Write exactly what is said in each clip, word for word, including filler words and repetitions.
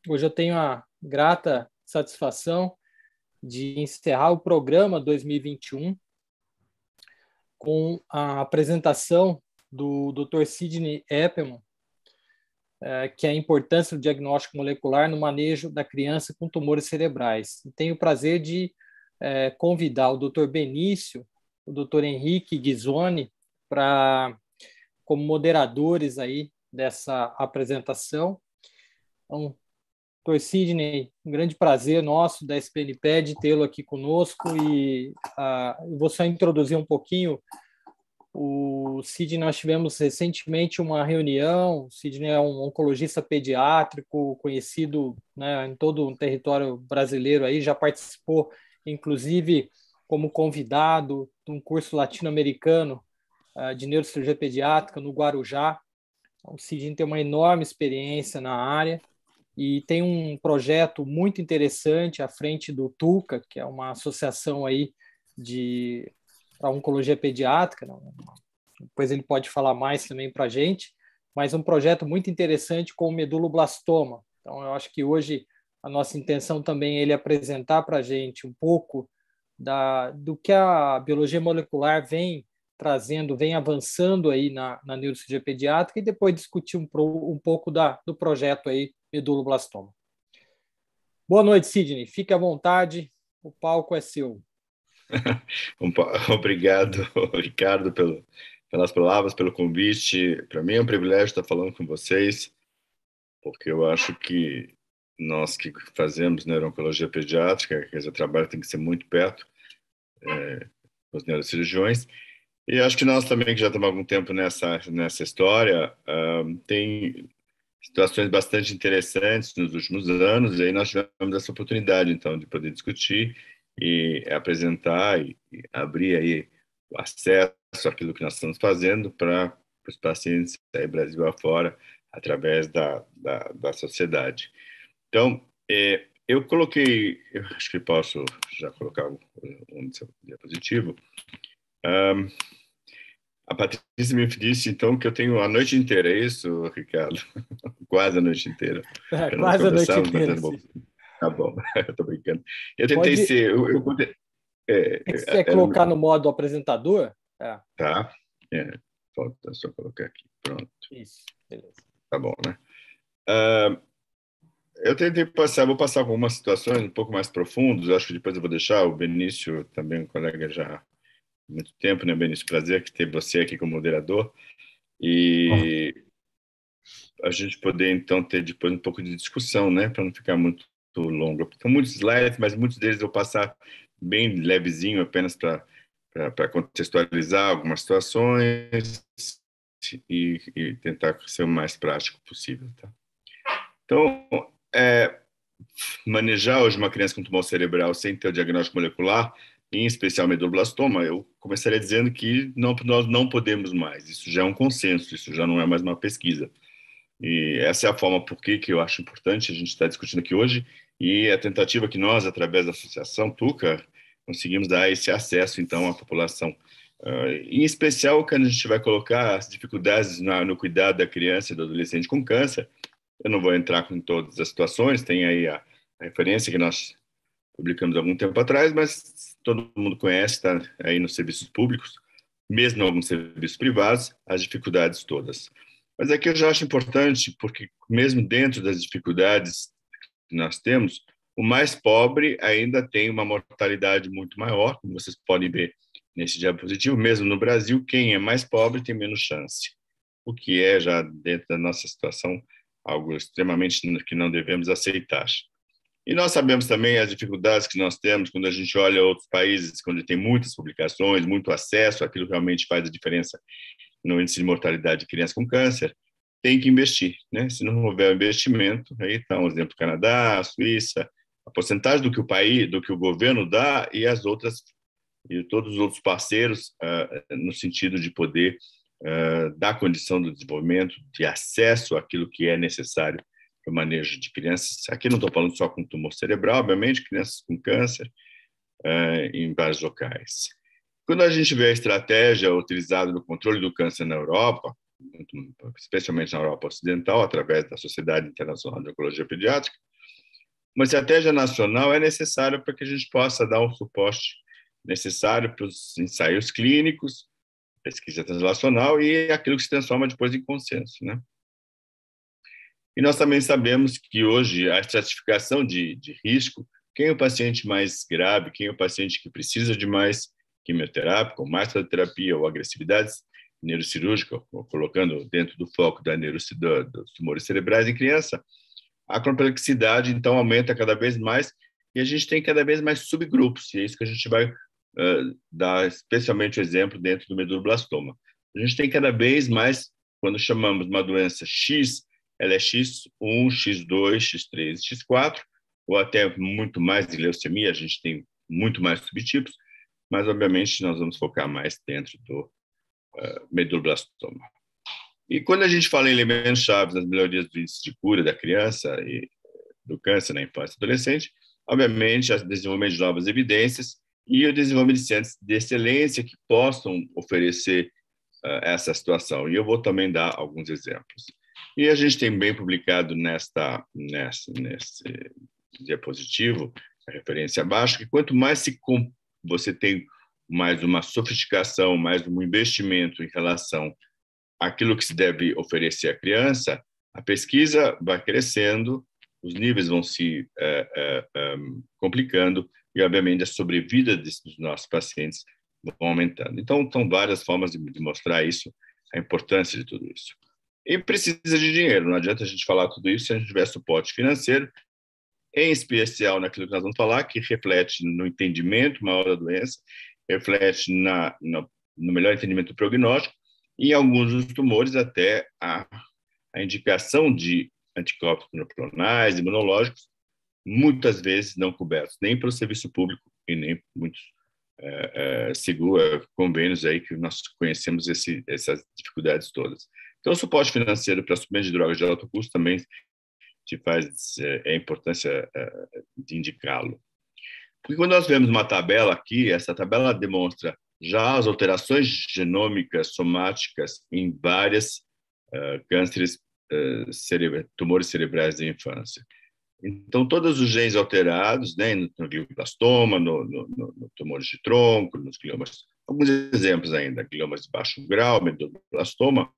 Hoje eu tenho a grata satisfação de encerrar o programa dois mil e vinte e um com a apresentação do doutor Sidney Eppermann, que é a importância do diagnóstico molecular no manejo da criança com tumores cerebrais. E tenho o prazer de é, convidar o doutor Benício, o doutor Henrique Ghisoni, para como moderadores aí dessa apresentação. Então, doutor Sidney, um grande prazer nosso da S P N P E D tê-lo aqui conosco e uh, eu vou só introduzir um pouquinho. O Sidney, nós tivemos recentemente uma reunião. O Sidney é um oncologista pediátrico conhecido, né, em todo o território brasileiro, aí, já participou, inclusive, como convidado de um curso latino-americano uh, de neurocirurgia pediátrica no Guarujá. O Sidney tem uma enorme experiência na área e tem um projeto muito interessante à frente do TUCA, que é uma associação aí de a oncologia pediátrica. Depois ele pode falar mais também para a gente, mas um projeto muito interessante com o meduloblastoma. Então, eu acho que hoje a nossa intenção também é ele apresentar para a gente um pouco da, do que a biologia molecular vem trazendo, vem avançando aí na, na neurocirurgia pediátrica e depois discutir um, um pouco da, do projeto aí meduloblastoma. Boa noite, Sidney. Fique à vontade, o palco é seu. Obrigado, Ricardo, pelo, pelas palavras, pelo convite. Para mim é um privilégio estar falando com vocês, porque eu acho que nós que fazemos neuro-oncologia pediátrica, quer dizer, o trabalho tem que ser muito perto é, dos neurocirurgiões. E acho que nós também, que já estamos há algum tempo nessa, nessa história, uh, tem situações bastante interessantes nos últimos anos, e aí nós tivemos essa oportunidade, então, de poder discutir e apresentar e, e abrir aí o acesso àquilo que nós estamos fazendo para os pacientes aí Brasil afora, através da, da, da sociedade. Então, é, eu coloquei, eu acho que posso já colocar um, um diapositivo. Um, a Patrícia me disse, então, que eu tenho a noite inteira, é isso, Ricardo? Quase a noite inteira. É, quase a noite inteira, sim. Tá bom, eu tô brincando. Eu tentei Pode... ser... Eu, eu, é, é que você quer colocar no modo apresentador? É. Tá, é, falta só colocar aqui, pronto. Isso, beleza. Tá bom, né? Uh, eu tentei passar, vou passar algumas situações um pouco mais profundas, acho que depois eu vou deixar o Benício, também um colega já há muito tempo, né, Benício? Prazer que ter você aqui como moderador. E a gente poder, então, ter depois um pouco de discussão, né, para não ficar muito longo. São muitos slides, mas muitos deles eu vou passar bem levezinho, apenas para para contextualizar algumas situações e, e tentar ser o mais prático possível. Tá? Então, é, manejar hoje uma criança com tumor cerebral sem ter o diagnóstico molecular, em especial meduloblastoma, eu começaria dizendo que não, nós não podemos mais. Isso já é um consenso, isso já não é mais uma pesquisa. E essa é a forma por que eu acho importante a gente estar discutindo aqui hoje e a tentativa que nós, através da Associação TUCA, conseguimos dar esse acesso, então, à população. Uh, em especial, quando a gente vai colocar as dificuldades na, no cuidado da criança e do adolescente com câncer. Eu não vou entrar em todas as situações, tem aí a, a referência que nós publicamos há algum tempo atrás, mas todo mundo conhece, está aí nos serviços públicos, mesmo em alguns serviços privados, as dificuldades todas. Mas aqui eu já acho importante, porque mesmo dentro das dificuldades que nós temos, o mais pobre ainda tem uma mortalidade muito maior, como vocês podem ver nesse diapositivo. Mesmo no Brasil, quem é mais pobre tem menos chance, o que é, já dentro da nossa situação, algo extremamente que não devemos aceitar. E nós sabemos também as dificuldades que nós temos quando a gente olha outros países, quando tem muitas publicações, muito acesso, aquilo que realmente faz a diferença no índice de mortalidade de crianças com câncer, tem que investir, né? Se não houver investimento, aí está um exemplo: Canadá, Suíça, a porcentagem do que o país, do que o governo dá e as outras e todos os outros parceiros uh, no sentido de poder uh, dar condição do desenvolvimento, de acesso àquilo que é necessário para o manejo de crianças. Aqui não estou falando só com tumor cerebral, obviamente, crianças com câncer uh, em vários locais. Quando a gente vê a estratégia utilizada no controle do câncer na Europa, especialmente na Europa Ocidental, através da Sociedade Internacional de Oncologia Pediátrica, Uma estratégia nacional é necessária para que a gente possa dar um suporte necessário para os ensaios clínicos, pesquisa translacional e aquilo que se transforma depois em consenso, né? E nós também sabemos que hoje a estratificação de, de risco, quem é o paciente mais grave, quem é o paciente que precisa de mais quimioterapia, ou mais radioterapia, ou agressividades neurocirúrgica, colocando dentro do foco da neurocidade, dos tumores cerebrais em criança, a complexidade, então, aumenta cada vez mais e a gente tem cada vez mais subgrupos, e é isso que a gente vai uh, dar especialmente o exemplo dentro do medulloblastoma. A gente tem cada vez mais, quando chamamos uma doença X, ela é X um, X dois, X três, X quatro, ou até muito mais de leucemia, a gente tem muito mais subtipos, mas, obviamente, nós vamos focar mais dentro do uh, medulloblastoma. E quando a gente fala em elementos chaves nas melhorias do índice de cura da criança e do câncer na infância e adolescente, obviamente, o desenvolvimento de novas evidências e o desenvolvimento de centros de excelência que possam oferecer uh, essa situação. E eu vou também dar alguns exemplos. E a gente tem bem publicado nesta, nessa, nesse diapositivo, a referência abaixo, que quanto mais se você tem mais uma sofisticação, mais um investimento em relação àquilo que se deve oferecer à criança, a pesquisa vai crescendo, os níveis vão se é, é, é, complicando e, obviamente, a sobrevida dos nossos pacientes vão aumentando. Então, são várias formas de, de mostrar isso, a importância de tudo isso. E precisa de dinheiro, não adianta a gente falar tudo isso se a gente tiver suporte financeiro, em especial naquilo que nós vamos falar, que reflete no entendimento maior da doença, reflete na, no, no melhor entendimento do prognóstico, e em alguns dos tumores até a, a indicação de anticorpos monoclonais, imunológicos, muitas vezes não cobertos nem pelo serviço público e nem muitos é, é, seguro, convênios aí que nós conhecemos esse, essas dificuldades todas. Então, o suporte financeiro para suprimento de drogas de alto custo também te faz é, a importância é, de indicá-lo. Porque quando nós vemos uma tabela aqui, essa tabela demonstra já as alterações genômicas somáticas em várias uh, cânceres, uh, cerebra, tumores cerebrais da infância. Então, todos os genes alterados, né, no, no glioblastoma, no, no, no, no tumores de tronco, nos gliomas, alguns exemplos ainda, gliomas de baixo grau, medulloblastoma,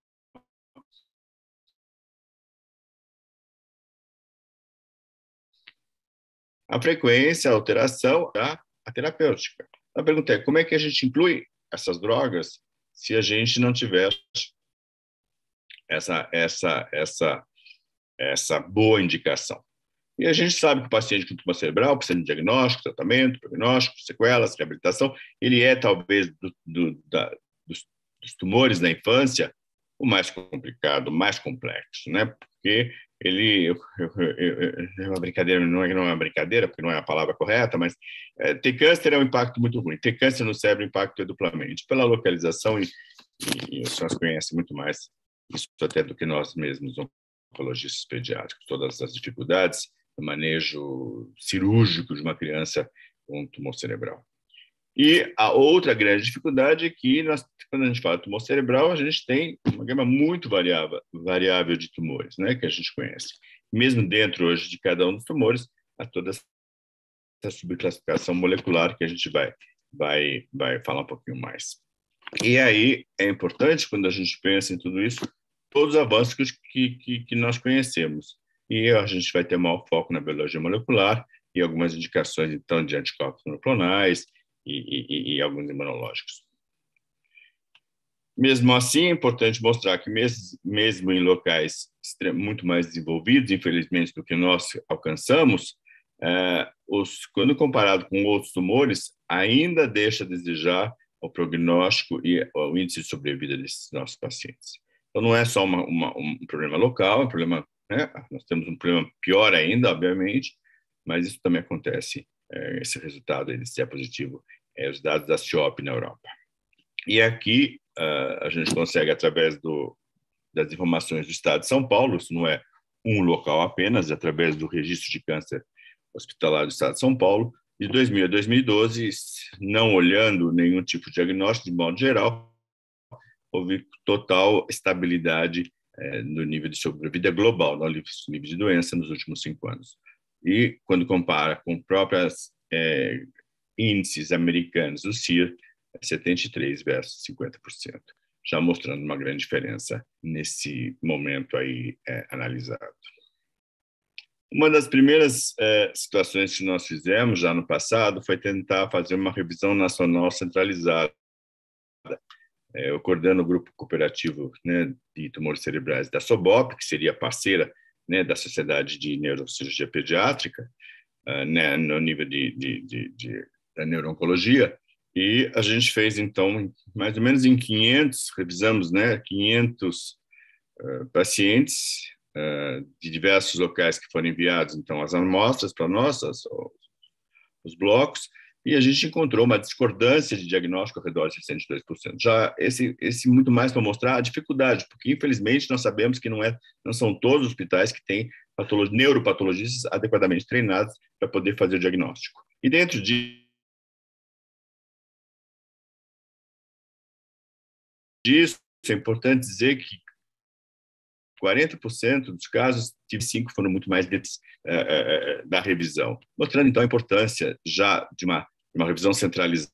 a frequência, a alteração, a, a terapêutica. A pergunta é, como é que a gente inclui essas drogas se a gente não tiver essa, essa, essa, essa boa indicação? E a gente sabe que o paciente com tumor cerebral precisa de diagnóstico, tratamento, prognóstico, sequelas, reabilitação. Ele é, talvez, do, do, da, dos, dos tumores na infância, o mais complicado, o mais complexo, né? Porque ele, eu, eu, eu, é uma brincadeira, não é, não é uma brincadeira, porque não é a palavra correta, mas é, ter câncer é um impacto muito ruim. Ter câncer no cérebro, o impacto é duplamente, pela localização, e, e, e os senhores conhecem muito mais isso até do que nós mesmos, oncologistas pediátricos, todas as dificuldades do manejo cirúrgico de uma criança com tumor cerebral. E a outra grande dificuldade é que, nós, quando a gente fala de tumor cerebral, a gente tem uma gama muito variável, variável de tumores, né, que a gente conhece. Mesmo dentro hoje de cada um dos tumores, há toda essa subclassificação molecular que a gente vai, vai, vai falar um pouquinho mais. E aí é importante, quando a gente pensa em tudo isso, todos os avanços que, que, que nós conhecemos. E a gente vai ter maior foco na biologia molecular e algumas indicações, então, de anticorpos monoclonais, E, e, e alguns imunológicos. Mesmo assim, é importante mostrar que mesmo, mesmo em locais muito mais desenvolvidos, infelizmente, do que nós alcançamos, é, os, quando comparado com outros tumores, ainda deixa a desejar o prognóstico e o índice de sobrevida desses nossos pacientes. Então, não é só uma, uma, um problema local, é um problema, né? Nós temos um problema pior ainda, obviamente, mas isso também acontece, é, esse resultado desse é positivo, é os dados da C I O P na Europa. E aqui uh, a gente consegue, através do, das informações do Estado de São Paulo, isso não é um local apenas, através do Registro de Câncer Hospitalar do Estado de São Paulo, de dois mil a dois mil e doze, não olhando nenhum tipo de diagnóstico, de modo geral, houve total estabilidade eh, no nível de sobrevida global, no nível de doença nos últimos cinco anos. E, quando compara com próprios é, índices americanos, o C I R é setenta e três versus cinquenta por cento, já mostrando uma grande diferença nesse momento aí é, analisado. Uma das primeiras é, situações que nós fizemos já no passado foi tentar fazer uma revisão nacional centralizada. É, eu coordeno o grupo cooperativo, né, de tumores cerebrais da SOBOP, que seria parceira, né, da Sociedade de Neurocirurgia Pediátrica, uh, né, no nível de, de, de, de, da neuro-oncologia, e a gente fez, então, mais ou menos em quinhentos, revisamos, né, quinhentos uh, pacientes uh, de diversos locais que foram enviados, então, as amostras para nós, as, os blocos, e a gente encontrou uma discordância de diagnóstico ao redor de sessenta e dois por cento. Já esse, esse muito mais para mostrar a dificuldade, porque, infelizmente, nós sabemos que não, é, não são todos os hospitais que têm neuropatologistas adequadamente treinados para poder fazer o diagnóstico. E dentro de disso, é importante dizer que quarenta por cento dos casos, tive cinco foram muito mais de, uh, uh, da revisão, mostrando, então, a importância já de uma, de uma revisão centralizada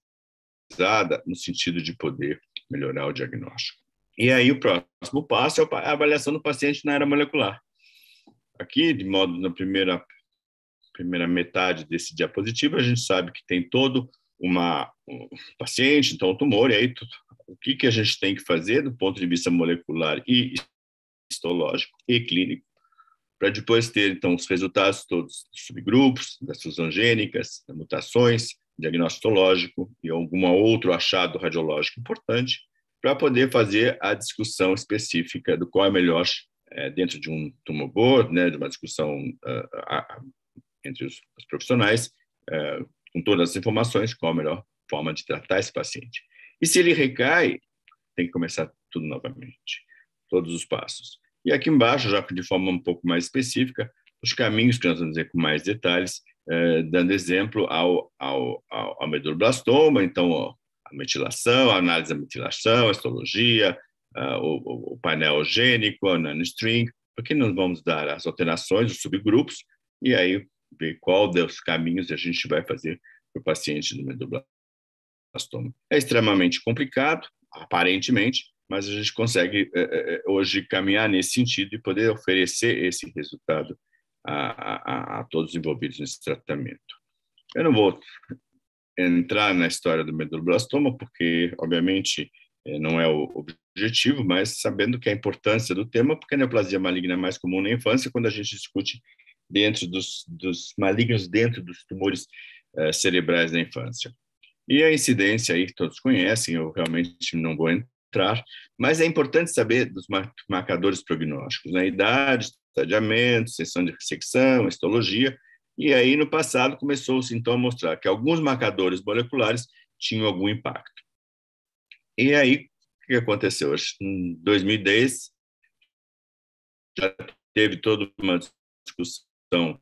no sentido de poder melhorar o diagnóstico. E aí o próximo passo é a avaliação do paciente na área molecular. Aqui, de modo na primeira, primeira metade desse diapositivo, a gente sabe que tem todo uma, um paciente, então o tumor, e aí o que, que a gente tem que fazer do ponto de vista molecular e histológico e clínico, para depois ter, então, os resultados todos dos subgrupos, das fusões gênicas, das mutações, diagnóstico histológico e algum outro achado radiológico importante, para poder fazer a discussão específica do qual é melhor, é, dentro de um tumor board, né, de uma discussão uh, uh, entre os, os profissionais, uh, com todas as informações, qual a melhor forma de tratar esse paciente. E se ele recai, tem que começar tudo novamente, todos os passos. E aqui embaixo, já de forma um pouco mais específica, os caminhos que nós vamos dizer com mais detalhes, eh, dando exemplo ao, ao, ao, ao medulloblastoma, então ó, a metilação, a análise da metilação, a histologia, uh, o, o painel gênico, a nanostring, porque nós vamos dar as alterações, os subgrupos, e aí ver qual dos caminhos a gente vai fazer para o paciente do medulloblastoma. É extremamente complicado, aparentemente, mas a gente consegue hoje caminhar nesse sentido e poder oferecer esse resultado a, a, a todos os envolvidos nesse tratamento. Eu não vou entrar na história do medulloblastoma, porque, obviamente, não é o objetivo, mas sabendo que a importância do tema, porque a neoplasia maligna é mais comum na infância, quando a gente discute dentro dos, dos malignos, dentro dos tumores uh, cerebrais da infância. E a incidência aí, todos conhecem, eu realmente não vou entrar, mas é importante saber dos marcadores prognósticos, né? Idade, estadiamento, sessão de ressecção, histologia, e aí no passado começou-se então a mostrar que alguns marcadores moleculares tinham algum impacto. E aí, o que aconteceu? Em dois mil e dez, já teve toda uma discussão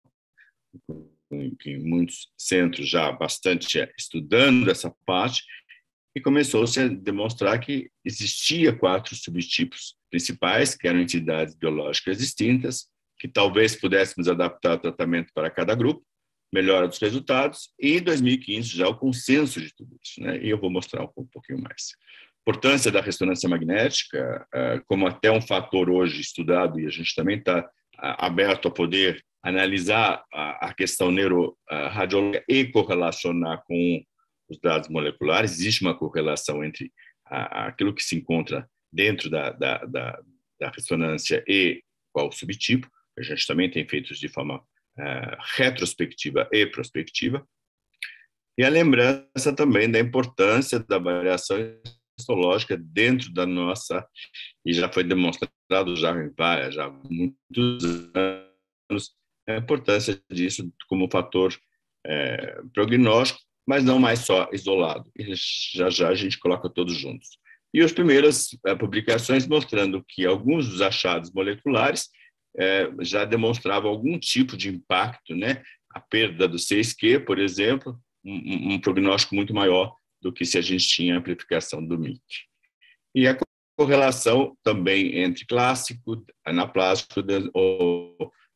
em muitos centros já bastante estudando essa parte, e começou-se a demonstrar que existia quatro subtipos principais, que eram entidades biológicas distintas, que talvez pudéssemos adaptar o tratamento para cada grupo, melhora dos resultados, e em dois mil e quinze já o consenso de tudo isso, né? E eu vou mostrar um, um pouquinho mais. Importância da ressonância magnética, como até um fator hoje estudado, e a gente também está aberto a poder analisar a questão neuroradiológica e correlacionar com os dados moleculares. Existe uma correlação entre aquilo que se encontra dentro da, da, da, da ressonância e qual subtipo. A gente também tem feito de forma uh, retrospectiva e prospectiva. E a lembrança também da importância da variação histológica dentro da nossa, e já foi demonstrado já em várias, já há muitos anos, a importância disso como fator é, prognóstico, mas não mais só isolado. E já já a gente coloca todos juntos. E as primeiras é, publicações mostrando que alguns dos achados moleculares é, já demonstravam algum tipo de impacto, né? A perda do seis Q, por exemplo, um, um prognóstico muito maior do que se a gente tinha a amplificação do M I C. E a correlação também entre clássico, anaplásico ou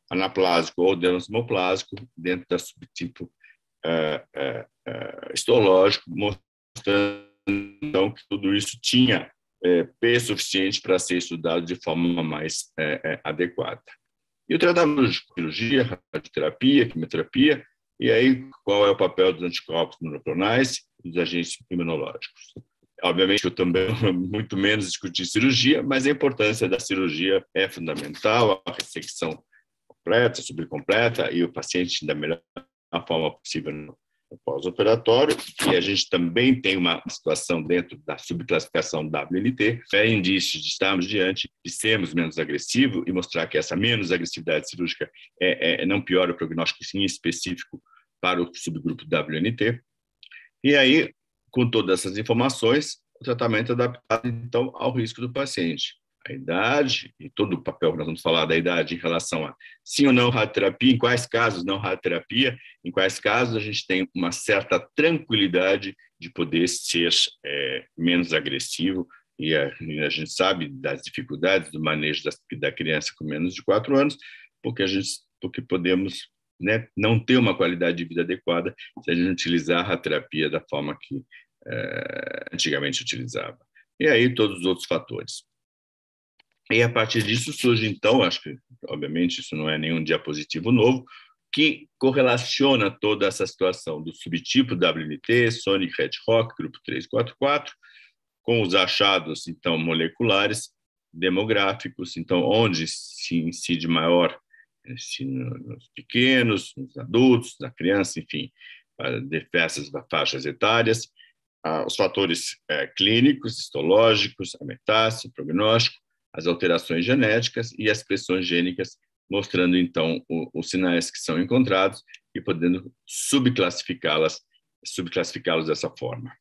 anaplásico ou dermatoplásico dentro da subtipo uh, uh, uh, histológico, mostrando então, que tudo isso tinha uh, peso suficiente para ser estudado de forma mais uh, uh, adequada. E o tratamento de cirurgia, radioterapia, quimioterapia, e aí qual é o papel dos anticorpos monoclonais e dos agentes imunológicos. Obviamente, eu também muito menos discuti cirurgia, mas a importância da cirurgia é fundamental, a ressecção completa, subcompleta, e o paciente da melhor forma possível no pós-operatório. E a gente também tem uma situação dentro da subclassificação W N T, é indício de estarmos diante de sermos menos agressivos e mostrar que essa menos agressividade cirúrgica é, é, não piora o prognóstico sim, específico para o subgrupo W N T. E aí, com todas essas informações, o tratamento é adaptado, então, ao risco do paciente. A idade, e todo o papel que nós vamos falar da idade em relação a sim ou não radioterapia, em quais casos não radioterapia, em quais casos a gente tem uma certa tranquilidade de poder ser é, menos agressivo, e a, e a gente sabe das dificuldades do manejo da, da criança com menos de quatro anos, porque, a gente, porque podemos, né, não ter uma qualidade de vida adequada se a gente utilizar a radioterapia da forma que é, antigamente utilizava. E aí todos os outros fatores. E a partir disso surge, então, acho que, obviamente, isso não é nenhum diapositivo novo, que correlaciona toda essa situação do subtipo W N T, Sonic Red-Rock, grupo três quatro quatro, com os achados, então, moleculares, demográficos, então, onde se incide maior se nos pequenos, nos adultos, na criança, enfim, para diversas faixas etárias, os fatores clínicos, histológicos, a metástase, o prognóstico, as alterações genéticas e as pressões gênicas, mostrando, então, o, os sinais que são encontrados e podendo subclassificá-las, subclassificá-los dessa forma.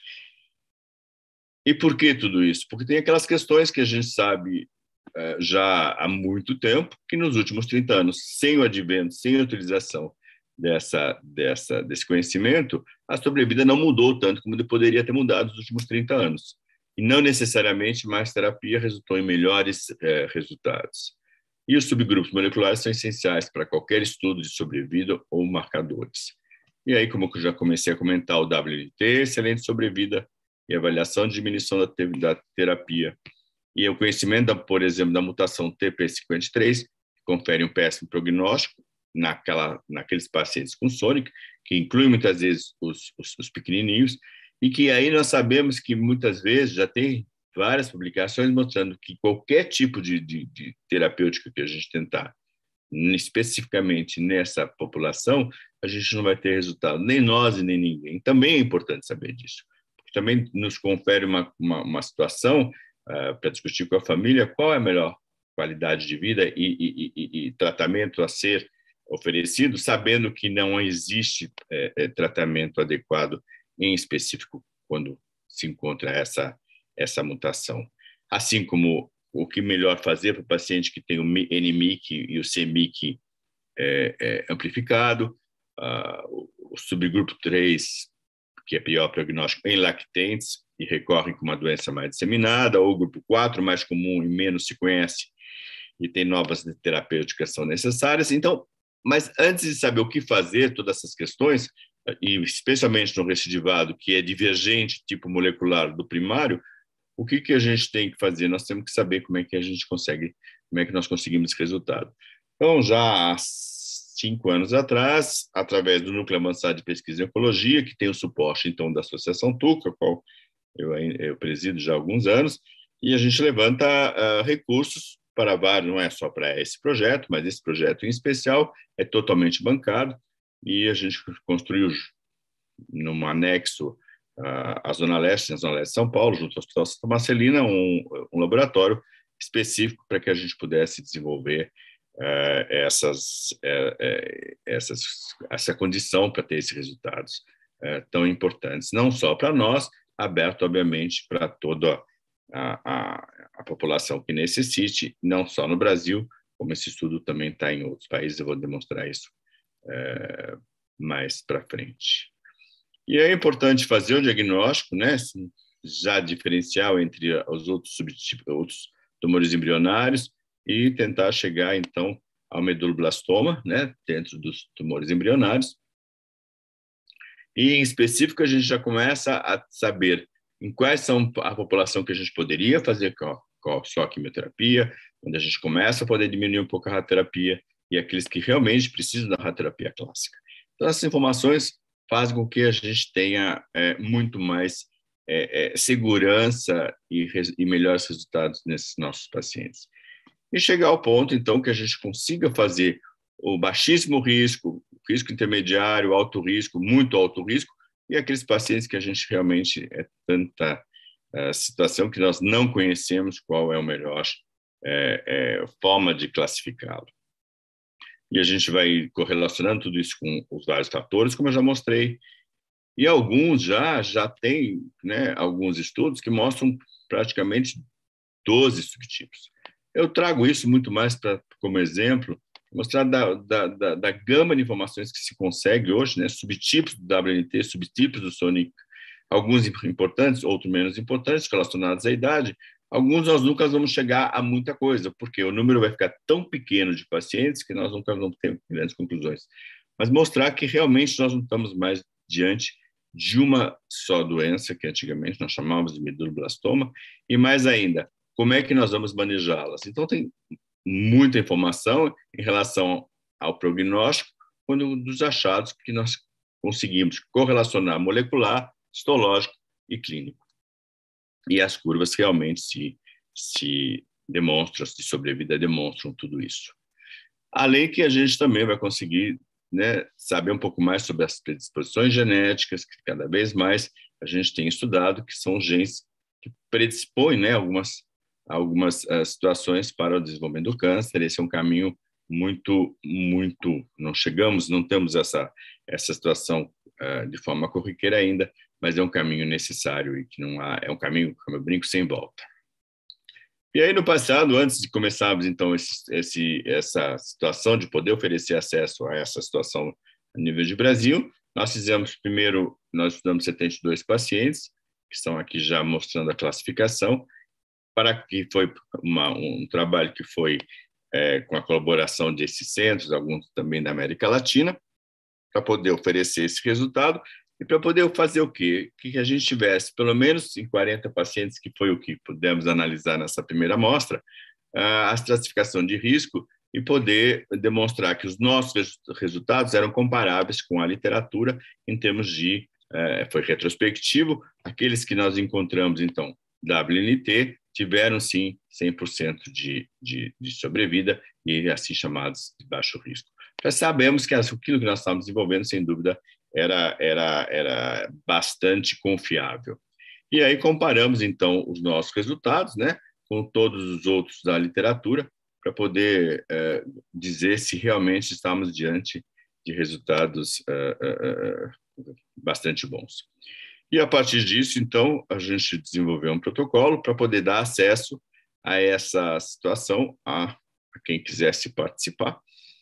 E por que tudo isso? Porque tem aquelas questões que a gente sabe eh, já há muito tempo, que nos últimos trinta anos, sem o advento, sem a utilização dessa, dessa, desse conhecimento, a sobrevida não mudou tanto como poderia ter mudado nos últimos trinta anos. E não necessariamente mais terapia resultou em melhores eh, resultados. E os subgrupos moleculares são essenciais para qualquer estudo de sobrevida ou marcadores. E aí, como eu já comecei a comentar, o W N T, excelente sobrevida e avaliação de diminuição da, te da terapia. E o conhecimento, da, por exemplo, da mutação T P cinquenta e três, que confere um péssimo prognóstico naquela, naqueles pacientes com Sonic, que inclui muitas vezes os, os, os pequenininhos, e que aí nós sabemos que muitas vezes já tem várias publicações mostrando que qualquer tipo de, de, de terapêutica que a gente tentar, especificamente nessa população, a gente não vai ter resultado, nem nós e nem ninguém. Também é importante saber disso, porque também nos confere uma, uma, uma situação uh, para discutir com a família qual é a melhor qualidade de vida e, e, e, e tratamento a ser oferecido, sabendo que não existe é, é, tratamento adequado em específico quando se encontra essa, essa mutação. Assim como o que melhor fazer para o paciente que tem o N M I C e o C M I C é, é, amplificado, ah, o subgrupo três, que é pior prognóstico em lactentes e recorrem com uma doença mais disseminada, ou o grupo quatro, mais comum e menos se conhece, e tem novas terapêuticas que são necessárias. Então, mas antes de saber o que fazer, todas essas questões, e especialmente no recidivado, que é divergente tipo molecular do primário, o que, que a gente tem que fazer? Nós temos que saber como é que a gente consegue, como é que nós conseguimos esse resultado. Então, já há cinco anos atrás, através do Núcleo Avançado de Pesquisa em Oncologia, que tem o suporte, então, da Associação Tuca, a qual eu, eu presido já há alguns anos, e a gente levanta uh, recursos para vários, não é só para esse projeto, mas esse projeto em especial é totalmente bancado, e a gente construiu num anexo à Zona Leste, na Zona Leste de São Paulo, junto ao Hospital Santa Marcelina, um, um laboratório específico para que a gente pudesse desenvolver uh, essas, uh, uh, essas, essa condição para ter esses resultados uh, tão importantes, não só para nós, aberto, obviamente, para toda a, a, a população que necessite, não só no Brasil, como esse estudo também está em outros países, eu vou demonstrar isso uh, mais para frente. E é importante fazer o diagnóstico, né, já diferencial entre os outros subtipos, outros tumores embrionários, e tentar chegar, então, ao meduloblastoma, né, dentro dos tumores embrionários. E, em específico, a gente já começa a saber em quais são a população que a gente poderia fazer só quimioterapia, onde a gente começa a poder diminuir um pouco a radioterapia, e aqueles que realmente precisam da radioterapia clássica. Então, essas informações fazem com que a gente tenha é, muito mais é, é, segurança e, e melhores resultados nesses nossos pacientes. E chegar ao ponto, então, que a gente consiga fazer o baixíssimo risco, risco intermediário, alto risco, muito alto risco, e aqueles pacientes que a gente realmente é tanta uh, situação que nós não conhecemos qual é a melhor é, é, forma de classificá-lo. E a gente vai correlacionando tudo isso com os vários fatores, como eu já mostrei, e alguns já, já têm, né, alguns estudos que mostram praticamente doze subtipos. Eu trago isso muito mais pra, como exemplo, mostrar da, da, da, da gama de informações que se consegue hoje, né, subtipos do W N T, subtipos do Sonic, alguns importantes, outros menos importantes, relacionados à idade. Alguns nós nunca vamos chegar a muita coisa, porque o número vai ficar tão pequeno de pacientes que nós nunca vamos ter grandes conclusões. Mas mostrar que realmente nós não estamos mais diante de uma só doença, que antigamente nós chamávamos de meduloblastoma, e mais ainda, como é que nós vamos manejá-las? Então, tem muita informação em relação ao prognóstico, quando dos achados que nós conseguimos correlacionar molecular, histológico e clínico. E as curvas realmente se, se demonstram, de sobrevida demonstram tudo isso. Além que a gente também vai conseguir, né, saber um pouco mais sobre as predisposições genéticas, que cada vez mais a gente tem estudado, que são genes que predispõem, né, algumas, algumas uh, situações para o desenvolvimento do câncer. Esse é um caminho muito, muito... Não chegamos, não temos essa, essa situação uh, de forma corriqueira ainda, mas é um caminho necessário e que não há, é um caminho, como eu brinco, sem volta. E aí, no passado, antes de começarmos, então, esse, esse, essa situação de poder oferecer acesso a essa situação a nível de Brasil, nós fizemos primeiro, nós estudamos setenta e dois pacientes, que estão aqui já mostrando a classificação, para que foi uma, um trabalho que foi é, com a colaboração desses centros, alguns também da América Latina, para poder oferecer esse resultado. E para poder fazer o quê? Que a gente tivesse, pelo menos em quarenta pacientes, que foi o que pudemos analisar nessa primeira amostra, a estratificação de risco e poder demonstrar que os nossos resultados eram comparáveis com a literatura em termos de, foi retrospectivo, aqueles que nós encontramos, então, W N T, tiveram, sim, cem por cento de, de, de sobrevida e assim chamados de baixo risco. Já sabemos que aquilo que nós estamos desenvolvendo, sem dúvida, Era, era, era bastante confiável. E aí comparamos, então, os nossos resultados, né, com todos os outros da literatura, para poder é, dizer se realmente estamos diante de resultados é, é, bastante bons. E, a partir disso, então, a gente desenvolveu um protocolo para poder dar acesso a essa situação a, a quem quisesse participar.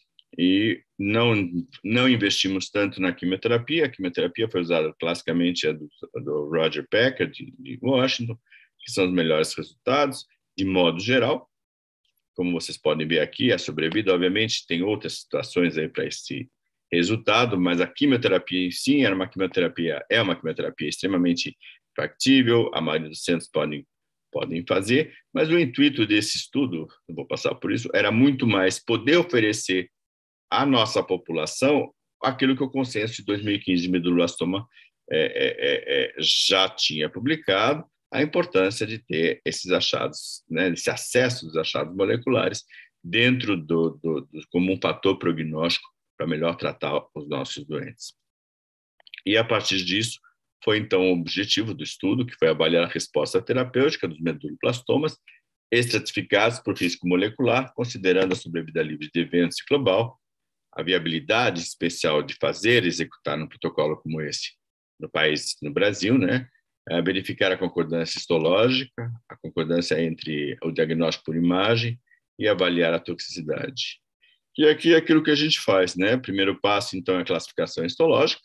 E não, não investimos tanto na quimioterapia. A quimioterapia foi usada classicamente a do, a do Roger Becker, de, de Washington, que são os melhores resultados, de modo geral. Como vocês podem ver aqui, a sobrevida, obviamente, tem outras situações aí para esse resultado, mas a quimioterapia em si era uma quimioterapia, é uma quimioterapia extremamente factível, a maioria dos centros podem, podem fazer, mas o intuito desse estudo, não vou passar por isso, era muito mais poder oferecer à nossa população aquilo que o consenso de dois mil e quinze de meduloblastoma é, é, é, já tinha publicado, a importância de ter esses achados, né, esse acesso dos achados moleculares dentro do, do, do como um fator prognóstico para melhor tratar os nossos doentes. E, a partir disso, foi, então, o objetivo do estudo, que foi avaliar a resposta terapêutica dos meduloblastomas estratificados por risco molecular, considerando a sobrevida livre de eventos e global, a viabilidade especial de fazer, executar um protocolo como esse no país, no Brasil, né? É verificar a concordância histológica, a concordância entre o diagnóstico por imagem e avaliar a toxicidade. E aqui é aquilo que a gente faz, né? Primeiro passo, então, é a classificação histológica,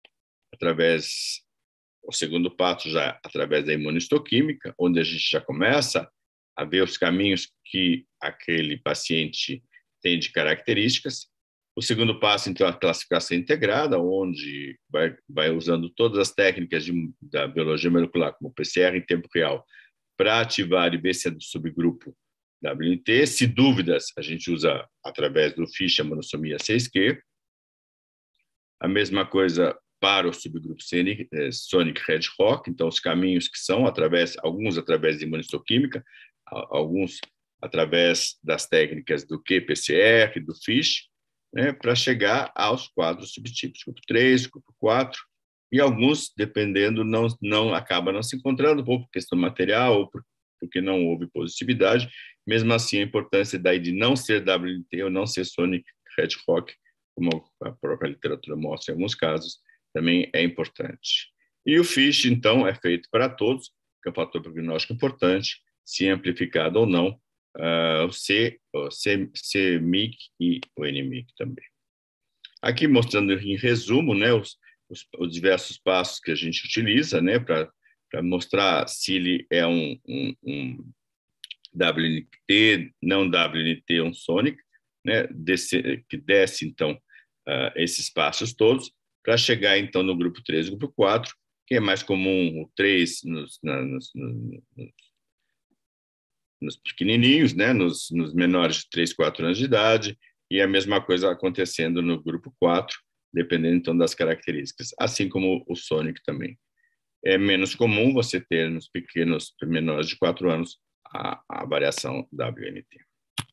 através, o segundo passo já através da imunistoquímica, onde a gente já começa a ver os caminhos que aquele paciente tem de características. O segundo passo, então, é a classificação integrada, onde vai, vai usando todas as técnicas de, da biologia molecular, como o P C R em tempo real, para ativar e ver se é do subgrupo W N T. Se dúvidas, a gente usa através do FISH a monossomia seis q. A mesma coisa para o subgrupo Sonic Hedgehog, então os caminhos que são, através, alguns através de imunistoquímica, alguns através das técnicas do Q P C R, do FISH, né, para chegar aos quadros subtipos, grupo três, grupo quatro, e alguns, dependendo, não, não acaba não se encontrando, ou por questão material, ou por, porque não houve positividade. Mesmo assim, a importância daí de não ser W N T ou não ser Sonic Hedgehog, como a própria literatura mostra em alguns casos, também é importante. E o FISH, então, é feito para todos, que é um fator prognóstico importante, se amplificado ou não, Uh, o C, o C, C M I C e o N M I C também. Aqui mostrando em resumo, né, os, os, os diversos passos que a gente utiliza, né, para mostrar se ele é um, um, um W N T, não W N T, um Sonic, né, desce, que desce, então, uh, esses passos todos, para chegar, então, no grupo três e grupo quatro, que é mais comum o três nos, na, nos, nos nos pequenininhos, né, nos, nos menores de três, quatro anos de idade, e a mesma coisa acontecendo no grupo quatro, dependendo, então, das características, assim como o Sonic também. É menos comum você ter nos pequenos menores de quatro anos a, a variação W N T.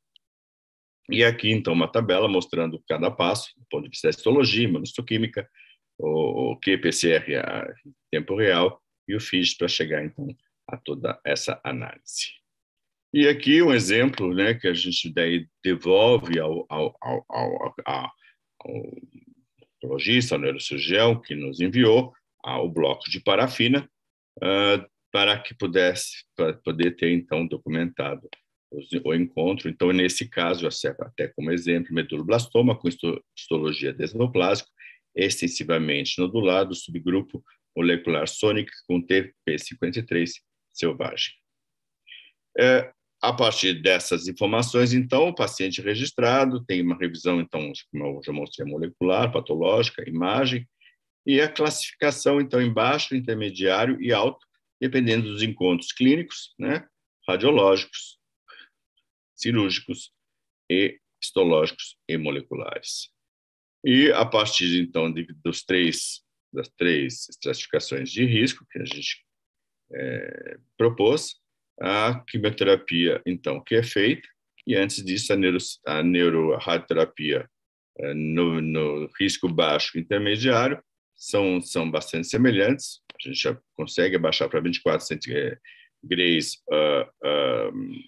E aqui, então, uma tabela mostrando cada passo, do ponto de vista da histologia, imunistoquímica, o, o Q P C R em tempo real e o FISH para chegar, então, a toda essa análise. E aqui um exemplo, né, que a gente daí devolve ao, ao, ao, ao, ao, ao neurologista, ao neurocirurgião que nos enviou ao bloco de parafina uh, para que pudesse para poder ter, então, documentado os, o encontro. Então, nesse caso, até como exemplo, meduloblastoma com histologia desmoplásico, extensivamente nodulado, subgrupo molecular Sonic com T P cinquenta e três selvagem. É, a partir dessas informações, então, o paciente registrado tem uma revisão, então, como eu já mostrei, molecular, patológica, imagem, e a classificação, então, em baixo, intermediário e alto, dependendo dos encontros clínicos, né, radiológicos, cirúrgicos e histológicos e moleculares. E a partir, então, de, dos três, das três estratificações de risco que a gente é, propôs, a quimioterapia, então, que é feita, e antes disso a, neuro, a neuroradioterapia é, no, no risco baixo intermediário são, são bastante semelhantes, a gente já consegue abaixar para vinte e quatro centígrados uh, uh,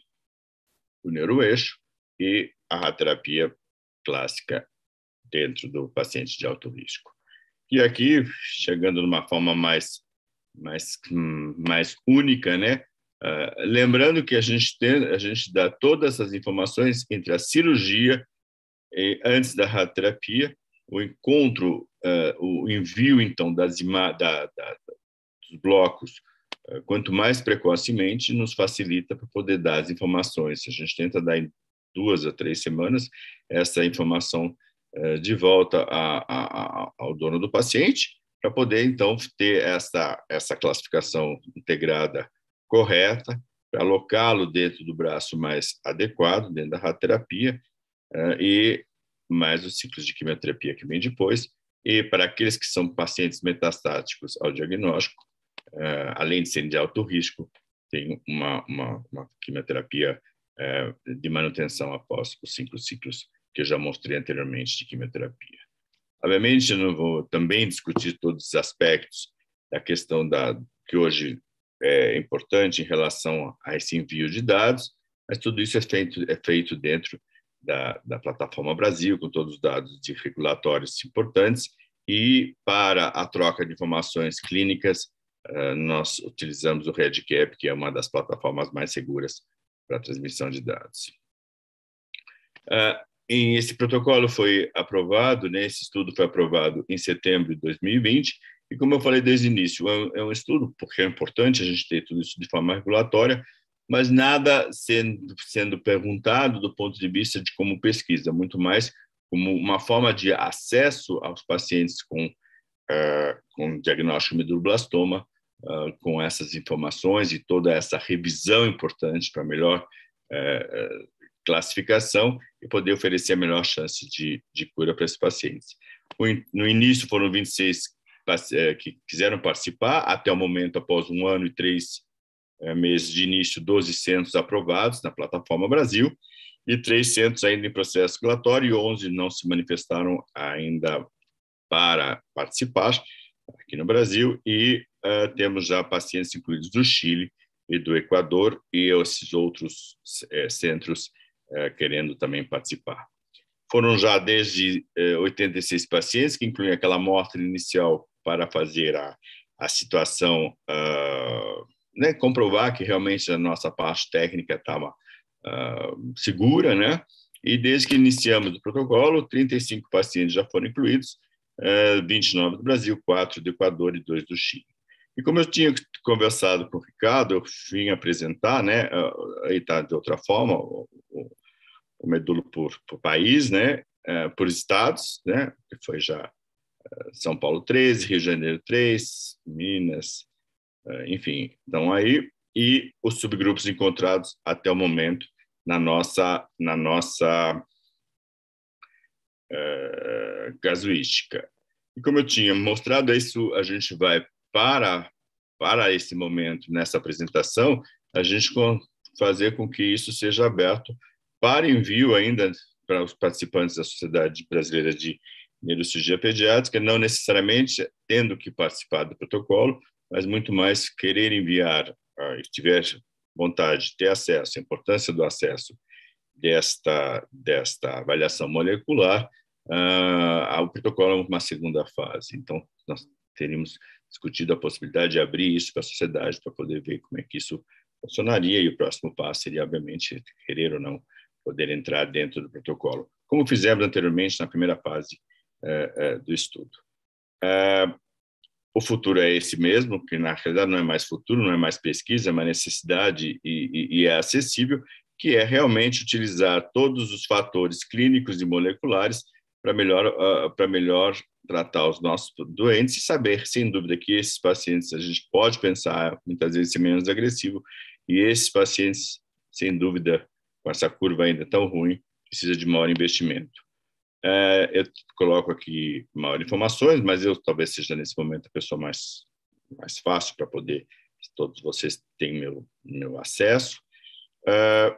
o neuroeixo, e a radioterapia clássica dentro do paciente de alto risco. E aqui, chegando numa forma mais, mais, mais única, né? Uh, lembrando que a gente, tem, a gente dá todas essas informações entre a cirurgia e antes da radioterapia, o encontro, uh, o envio, então, das ima- da, da, dos blocos, uh, quanto mais precocemente, nos facilita para poder dar as informações. A gente tenta dar em duas a três semanas essa informação uh, de volta a, a, a, ao dono do paciente, para poder, então, ter essa, essa classificação integrada correta, para alocá-lo dentro do braço mais adequado, dentro da radioterapia, uh, e mais os ciclos de quimioterapia que vem depois, e para aqueles que são pacientes metastáticos ao diagnóstico, uh, além de serem de alto risco, tem uma, uma, uma quimioterapia uh, de manutenção após os cinco ciclos que eu já mostrei anteriormente de quimioterapia. Obviamente, eu não vou também discutir todos os aspectos da questão da, que hoje é importante em relação a esse envio de dados, mas tudo isso é feito, é feito dentro da, da plataforma Brasil, com todos os dados de regulatórios importantes, e para a troca de informações clínicas, uh, nós utilizamos o REDCap, que é uma das plataformas mais seguras para a transmissão de dados. Uh, em esse protocolo foi aprovado, né, esse estudo foi aprovado em setembro de dois mil e vinte, e como eu falei desde o início, é um, é um estudo, porque é importante a gente ter tudo isso de forma regulatória, mas nada sendo, sendo perguntado do ponto de vista de como pesquisa, muito mais como uma forma de acesso aos pacientes com, uh, com diagnóstico de medulloblastoma, uh, com essas informações e toda essa revisão importante para melhor uh, classificação e poder oferecer a melhor chance de, de cura para esses pacientes. No início foram vinte e seis que quiseram participar, até o momento, após um ano e três meses de início, doze centros aprovados na plataforma Brasil e três centros ainda em processo regulatório e onze não se manifestaram ainda para participar aqui no Brasil e uh, temos já pacientes incluídos do Chile e do Equador e esses outros uh, centros uh, querendo também participar. Foram já desde uh, oitenta e seis pacientes, que incluem aquela amostra inicial para fazer a, a situação, uh, né, comprovar que realmente a nossa parte técnica estava uh, segura, né? E desde que iniciamos o protocolo, trinta e cinco pacientes já foram incluídos, uh, vinte e nove do Brasil, quatro do Equador e dois do Chile. E como eu tinha conversado com o Ricardo, eu vim apresentar, né, uh, aí está de outra forma, o, o, o medulo por, por país, né, uh, por estados, né, que foi já São Paulo treze, Rio de Janeiro três, Minas, enfim, então aí, e os subgrupos encontrados até o momento na nossa, na nossa uh, casuística. E como eu tinha mostrado isso, a gente vai para, para esse momento, nessa apresentação, a gente fazer com que isso seja aberto para envio ainda para os participantes da Sociedade Brasileira de Neurocirurgia Pediátrica, não necessariamente tendo que participar do protocolo, mas muito mais querer enviar, se tiver vontade de ter acesso, a importância do acesso desta, desta avaliação molecular, uh, o protocolo é uma segunda fase. Então, nós teríamos discutido a possibilidade de abrir isso para a sociedade, para poder ver como é que isso funcionaria, e o próximo passo seria, obviamente, querer ou não poder entrar dentro do protocolo, como fizemos anteriormente na primeira fase uh, uh, do estudo. Uh, o futuro é esse mesmo, que na realidade não é mais futuro, não é mais pesquisa, é uma necessidade e, e, e é acessível, que é realmente utilizar todos os fatores clínicos e moleculares para melhor, uh, para melhor tratar os nossos doentes e saber, sem dúvida, que esses pacientes a gente pode pensar, muitas vezes, ser menos agressivo, e esses pacientes, sem dúvida, com essa curva ainda tão ruim, precisa de maior investimento. Uh, eu coloco aqui maiores informações, mas eu talvez seja, nesse momento, a pessoa mais, mais fácil para poder, todos vocês têm meu, meu acesso. Uh,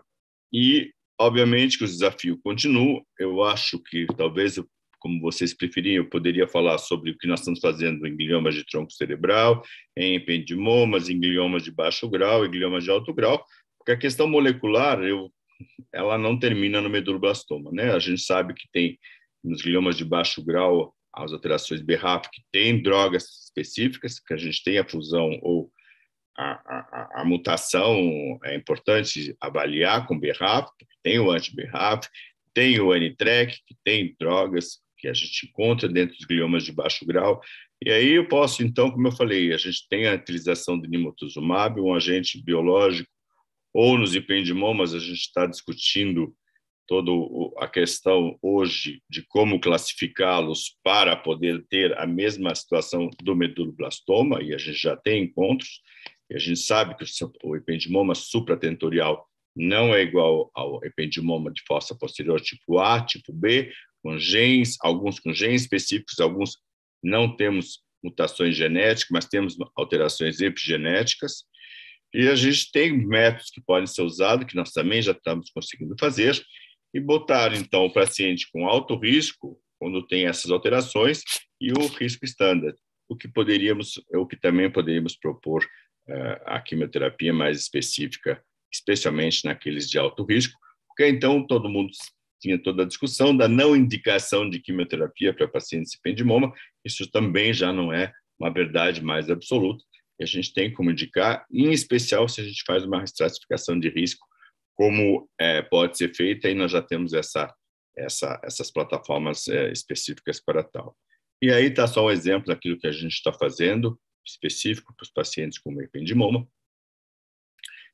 e, obviamente, que o desafio continua. Eu acho que, talvez, eu, como vocês preferirem, eu poderia falar sobre o que nós estamos fazendo em gliomas de tronco cerebral, em ependimomas, em gliomas de baixo grau e gliomas de alto grau, porque a questão molecular, eu ela não termina no medulloblastoma, né? A gente sabe que tem nos gliomas de baixo grau as alterações B R A F que tem drogas específicas, que a gente tem a fusão ou a, a, a mutação, é importante avaliar com B R A F, tem o anti-B R A F, tem o N TRK, que tem drogas que a gente encontra dentro dos gliomas de baixo grau. E aí eu posso, então, como eu falei, a gente tem a utilização de nimotuzumab, um agente biológico, ou nos ependimomas, a gente está discutindo toda a questão hoje de como classificá-los para poder ter a mesma situação do medulloblastoma, e a gente já tem encontros, e a gente sabe que o ependimoma supratentorial não é igual ao ependimoma de fossa posterior tipo A, tipo B, com genes, alguns com genes específicos, alguns não temos mutações genéticas, mas temos alterações epigenéticas. E a gente tem métodos que podem ser usados, que nós também já estamos conseguindo fazer, e botar, então, o paciente com alto risco, quando tem essas alterações, e o risco standard, o que poderíamos, o que também poderíamos propor uh, a quimioterapia mais específica, especialmente naqueles de alto risco, porque então todo mundo tinha toda a discussão da não indicação de quimioterapia para pacientes de ependimoma, isso também já não é uma verdade mais absoluta, a gente tem como indicar, em especial se a gente faz uma estratificação de risco, como é, pode ser feita, e nós já temos essa, essa, essas plataformas é, específicas para tal. E aí está só um exemplo daquilo que a gente está fazendo, específico para os pacientes com ependimoma.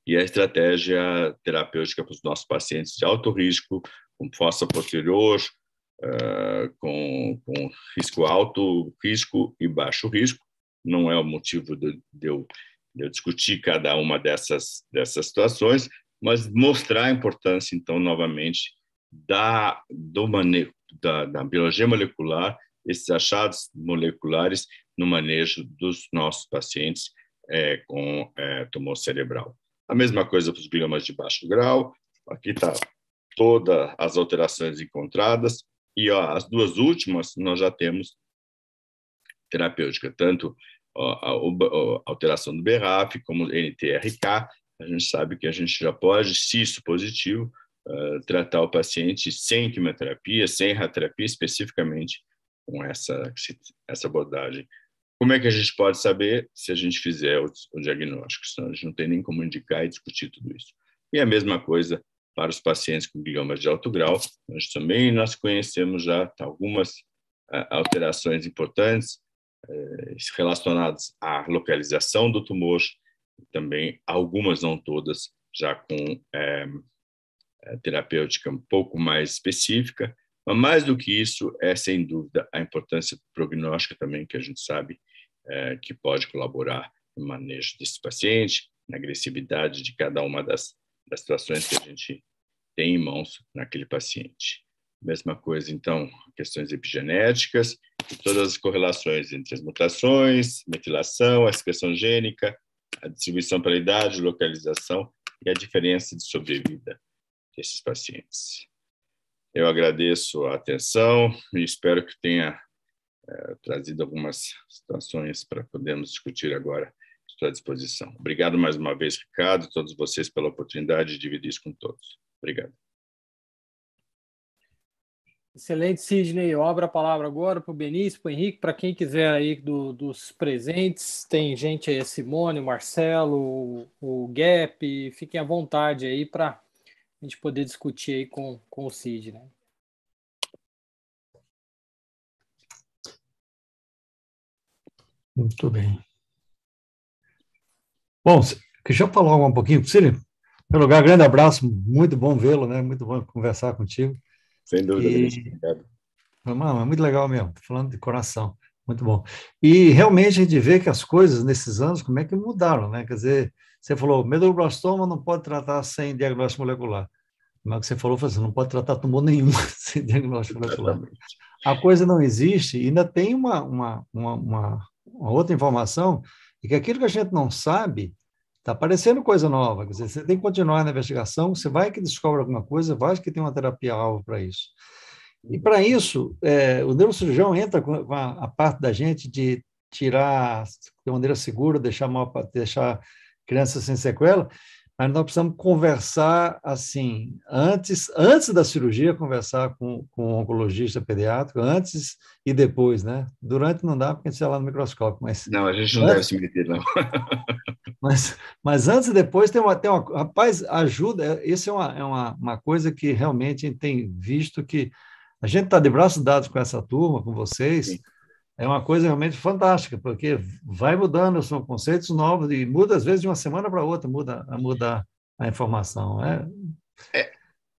e a estratégia terapêutica para os nossos pacientes de alto risco, com fossa posterior, uh, com, com risco alto, risco e baixo risco. Não é o motivo de, de, eu, de eu discutir cada uma dessas, dessas situações, mas mostrar a importância, então, novamente, da, do manejo, da, da biologia molecular, esses achados moleculares no manejo dos nossos pacientes é, com é, tumor cerebral. A mesma coisa para os gliomas de baixo grau. Aqui está todas as alterações encontradas. E ó, as duas últimas nós já temos terapêutica, tanto ó, a, a, a alteração do B R A F como N T R K. A gente sabe que a gente já pode, se isso positivo, uh, tratar o paciente sem quimioterapia, sem radioterapia, especificamente com essa, essa abordagem. Como é que a gente pode saber se a gente fizer o, o diagnóstico? Senão a gente não tem nem como indicar e discutir tudo isso. E a mesma coisa para os pacientes com gliomas de alto grau. Nós também nós conhecemos já algumas uh, alterações importantes uh, relacionadas à localização do tumor, também algumas, não todas, já com é, terapêutica um pouco mais específica, mas mais do que isso é, sem dúvida, a importância prognóstica também, que a gente sabe é, que pode colaborar no manejo desse paciente, na agressividade de cada uma das, das situações que a gente tem em mãos naquele paciente. Mesma coisa, então, questões epigenéticas e todas as correlações entre as mutações, metilação, a expressão gênica, a distribuição pela idade, localização e a diferença de sobrevida desses pacientes. Eu agradeço a atenção e espero que tenha é, trazido algumas situações para podermos discutir agora. Estou à disposição. Obrigado mais uma vez, Ricardo, e todos vocês pela oportunidade de dividir isso com todos. Obrigado. Excelente, Sidney. Eu abro a palavra agora para o Benício, para o Henrique, para quem quiser aí do, dos presentes. Tem gente aí, a Simone, o Marcelo, o, o Gap. Fiquem à vontade aí para a gente poder discutir aí com, com o Sidney. Muito bem. Bom, deixa eu falar um pouquinho, Sidney. Em primeiro lugar, grande abraço, muito bom vê-lo, né? Muito bom conversar contigo. Sem dúvida, e... obrigado. Não, é muito legal mesmo, falando de coração, muito bom. E realmente a gente vê que as coisas nesses anos, como é que mudaram, né? Quer dizer, você falou, medulloblastoma não pode tratar sem diagnóstico molecular. Mas o que você falou, você não pode tratar tumor nenhum sem diagnóstico molecular. Exatamente. A coisa não existe, e ainda tem uma, uma, uma, uma, uma outra informação, e que aquilo que a gente não sabe, está aparecendo coisa nova. Quer dizer, você tem que continuar na investigação, você vai que descobre alguma coisa, vai que tem uma terapia-alvo para isso. E, para isso, é, o neurocirurgião entra com a, a parte da gente de tirar de maneira segura, deixar, mal, deixar crianças sem sequela, mas nós precisamos conversar, assim, antes, antes da cirurgia, conversar com, com o oncologista pediátrico, antes e depois, né? Durante não dá, porque a gente está lá no microscópio, mas... Não, a gente não antes, deve se meter, não. Mas, mas antes e depois tem uma, tem uma... Rapaz, ajuda, isso é uma, é uma, uma coisa que realmente a gente tem visto que a gente está de braços dados com essa turma, com vocês, sim. É uma coisa realmente fantástica, porque vai mudando, são conceitos novos, e muda, às vezes, de uma semana para outra, muda, muda a informação. É... É,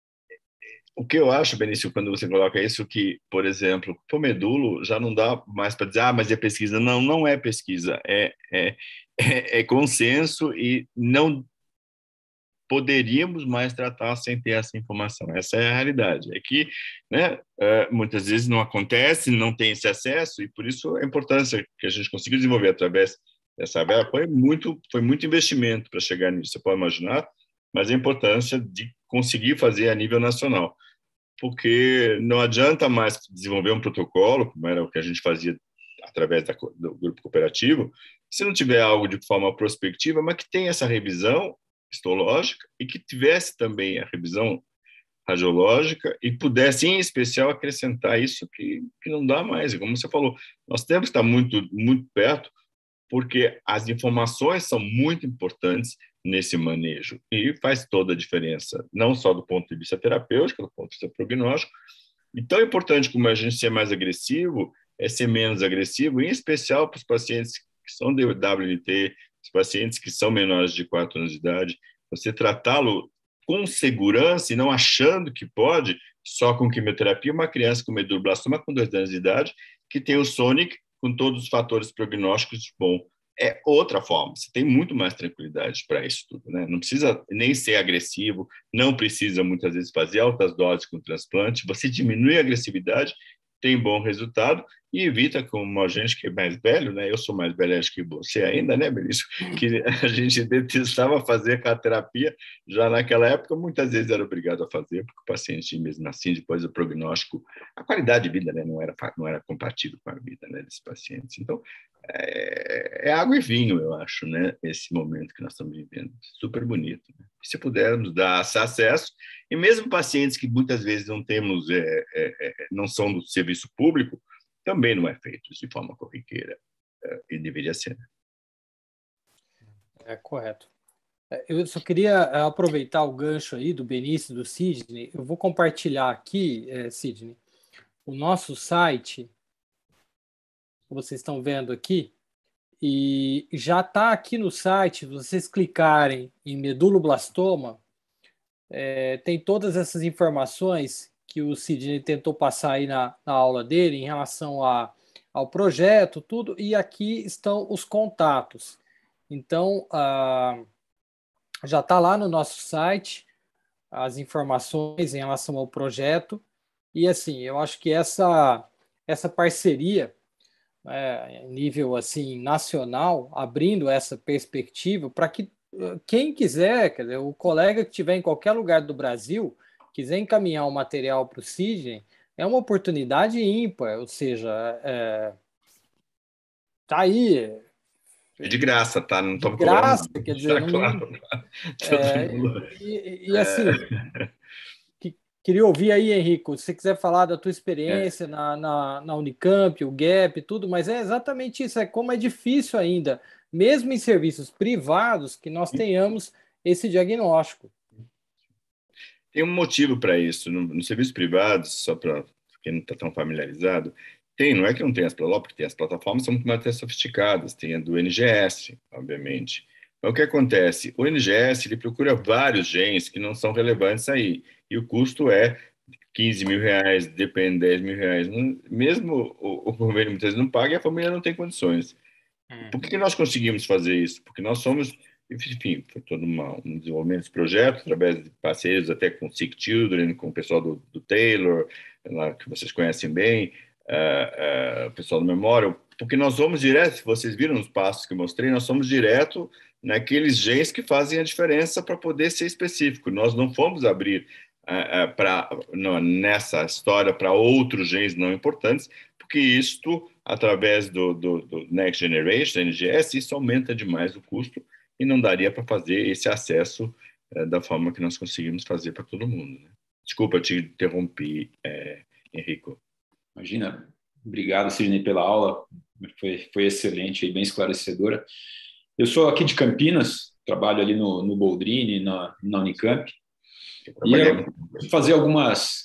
o que eu acho, Benício, quando você coloca isso, que, por exemplo, o medulo já não dá mais para dizer, ah, mas é pesquisa. Não, não é pesquisa, é, é, é, é consenso e não poderíamos mais tratar sem ter essa informação. Essa é a realidade. É que, né, muitas vezes não acontece, não tem esse acesso, e por isso a importância que a gente conseguiu desenvolver através dessa verba foi muito, foi muito investimento para chegar nisso, você pode imaginar, mas a importância de conseguir fazer a nível nacional, porque não adianta mais desenvolver um protocolo, como era o que a gente fazia através da, do grupo cooperativo, se não tiver algo de forma prospectiva, mas que tenha essa revisão histológica e que tivesse também a revisão radiológica e pudesse, em especial, acrescentar isso que, que não dá mais. Como você falou, nós temos que estar muito, muito perto, porque as informações são muito importantes nesse manejo e faz toda a diferença, não só do ponto de vista terapêutico, do ponto de vista prognóstico. E tão importante como a gente ser mais agressivo, é ser menos agressivo, em especial para os pacientes que são de W N T, os pacientes que são menores de quatro anos de idade, Você tratá-lo com segurança e não achando que pode, só com quimioterapia, uma criança com medulloblastoma com dois anos de idade, que tem o Sonic com todos os fatores prognósticos bom. É outra forma, você tem muito mais tranquilidade para isso tudo, né? Não precisa nem ser agressivo, não precisa muitas vezes fazer altas doses com transplante, você diminui a agressividade, tem bom resultado e evita, como a gente que é mais velho, né? Eu sou mais velho acho que você ainda, né, Benício? Que a gente detestava fazer a terapia já naquela época, muitas vezes era obrigado a fazer, porque o paciente, mesmo assim, depois do prognóstico, a qualidade de vida, né, não era, não era compatível com a vida, né, desses pacientes. Então, é, é água e vinho, eu acho, né, esse momento que nós estamos vivendo. Super bonito. Né? Se pudermos dar acesso, e mesmo pacientes que muitas vezes não temos, é, é, não são do serviço público, também não é feito de forma corriqueira, é, e deveria ser. É correto. Eu só queria aproveitar o gancho aí do Benício e do Sidney. Eu vou compartilhar aqui, é, Sidney, o nosso site, vocês estão vendo aqui, e já está aqui no site, vocês clicarem em meduloblastoma, é, tem todas essas informações que o Sidney tentou passar aí na, na aula dele em relação a, ao projeto, tudo, e aqui estão os contatos. Então, ah, já está lá no nosso site as informações em relação ao projeto, e assim, eu acho que essa, essa parceria, é, em nível assim nacional, abrindo essa perspectiva para que quem quiser, quer dizer, o colega que estiver em qualquer lugar do Brasil, quiser encaminhar o material para o Sidney, é uma oportunidade ímpar, ou seja, é, tá aí. É de graça, tá? Não De estamos cobrando graça, nada. quer dizer, Deixar não, claro. Todo é, mundo. e, e assim, que, queria ouvir aí, Henrico, se você quiser falar da tua É. experiência na, na, na Unicamp, o Gap, tudo, mas é exatamente isso, é como é difícil ainda, mesmo em serviços privados, que nós tenhamos esse diagnóstico. Tem um motivo para isso. No, no serviço privado, só para quem não está tão familiarizado, tem, não é que não tem as plataformas, porque tem as plataformas são muito mais sofisticadas, tem a do N G S, obviamente. Mas o que acontece? O N G S ele procura vários genes que não são relevantes aí, e o custo é quinze mil reais, depende, dez mil reais. Não- Mesmo o, o governo muitas vezes não paga e a família não tem condições. Por que que nós conseguimos fazer isso? Porque nós somos, enfim, foi todo uma, um desenvolvimento desse projeto, através de parceiros até com o Sick Children, com o pessoal do, do Taylor, lá, que vocês conhecem bem, uh, uh, o pessoal do Memorial, porque nós vamos direto, se vocês viram nos passos que eu mostrei, nós somos direto naqueles genes que fazem a diferença para poder ser específico. Nós não fomos abrir uh, uh, pra, no, nessa história para outros genes não importantes, porque isto, através do, do, do Next Generation, N G S, isso aumenta demais o custo e não daria para fazer esse acesso é, da forma que nós conseguimos fazer para todo mundo. Né? Desculpa, eu te interrompi, é, Henrico. Imagina, obrigado, Sidney, pela aula, foi, foi excelente e bem esclarecedora. Eu sou aqui de Campinas, trabalho ali no, no Boldrini, na, na Unicamp, e eu vou fazer algumas...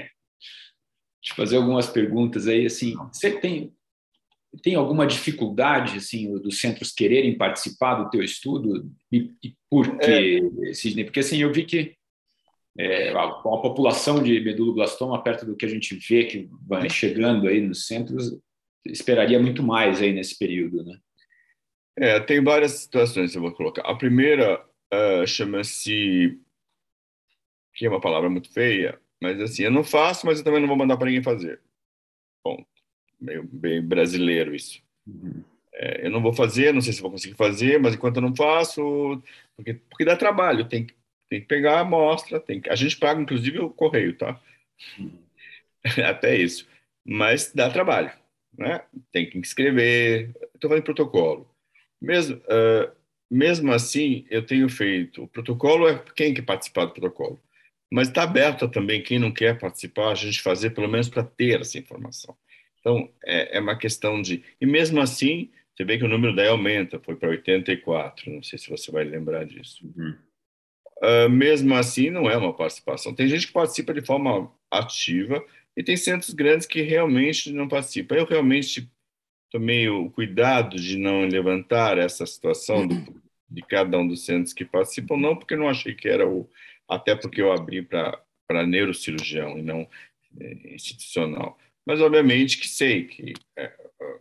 de fazer algumas perguntas aí, assim, você tem, tem alguma dificuldade, assim, dos centros quererem participar do teu estudo? E, e por quê, é. Sidney? Porque, assim, eu vi que é, a, a população de meduloblastoma, perto do que a gente vê que vai chegando aí nos centros, esperaria muito mais aí nesse período, né? É, tem várias situações que eu vou colocar. A primeira uh, chama-se, que é uma palavra muito feia, mas assim, eu não faço, mas eu também não vou mandar para ninguém fazer. Bom, meio bem brasileiro isso. Uhum. É, eu não vou fazer, não sei se vou conseguir fazer, mas enquanto eu não faço, porque, porque dá trabalho, tem, tem que pegar a amostra, tem que, a gente paga inclusive o correio, tá? Uhum. Até isso. Mas dá trabalho, né? Tem que escrever, estou fazendo protocolo. Mesmo, uh, mesmo assim, eu tenho feito, o protocolo é quem quer participar do protocolo. Mas está aberto também quem não quer participar, a gente fazer pelo menos para ter essa informação. Então, é, é uma questão de... E mesmo assim, você vê que o número daí aumenta, foi para oitenta e quatro, não sei se você vai lembrar disso. Uhum. Uh, mesmo assim, não é uma participação. Tem gente que participa de forma ativa e tem centros grandes que realmente não participam. Eu realmente tomei o cuidado de não levantar essa situação do, de cada um dos centros que participam, não porque não achei que era o... Até porque eu abri para para neurocirurgião e não é, institucional. Mas, obviamente, que sei que é,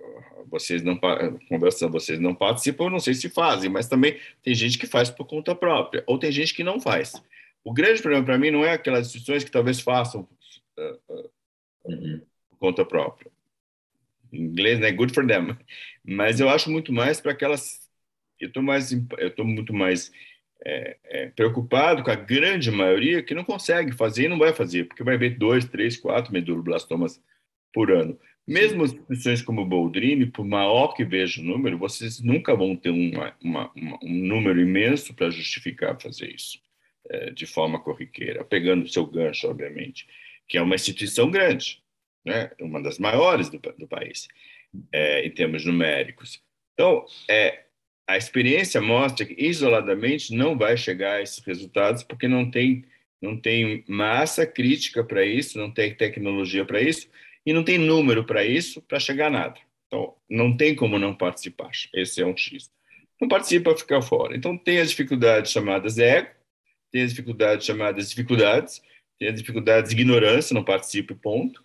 vocês não conversam, vocês não participam, eu não sei se fazem, mas também tem gente que faz por conta própria, ou tem gente que não faz. O grande problema para mim não é aquelas instituições que talvez façam uh, uh, uhum. por conta própria. Em inglês, né? Good for them. Mas eu acho muito mais para aquelas... Eu estou mais, eu estou muito mais é, é, preocupado com a grande maioria que não consegue fazer e não vai fazer, porque vai ver dois, três, quatro meduloblastomas por ano. Mesmo as instituições como o Boldrini, por maior que veja o número, vocês nunca vão ter uma, uma, uma, um número imenso para justificar fazer isso é, de forma corriqueira, pegando o seu gancho, obviamente, que é uma instituição grande, né? Uma das maiores do, do país, é, em termos numéricos. Então, é, a experiência mostra que, isoladamente, não vai chegar a esses resultados, porque não tem, não tem massa crítica para isso, não tem tecnologia para isso, e não tem número para isso, para chegar a nada. Então, não tem como não participar. Esse é um X. Não participa, fica fora. Então, tem as dificuldades chamadas ego, tem as dificuldades chamadas dificuldades, tem as dificuldades de ignorância, não participa, ponto.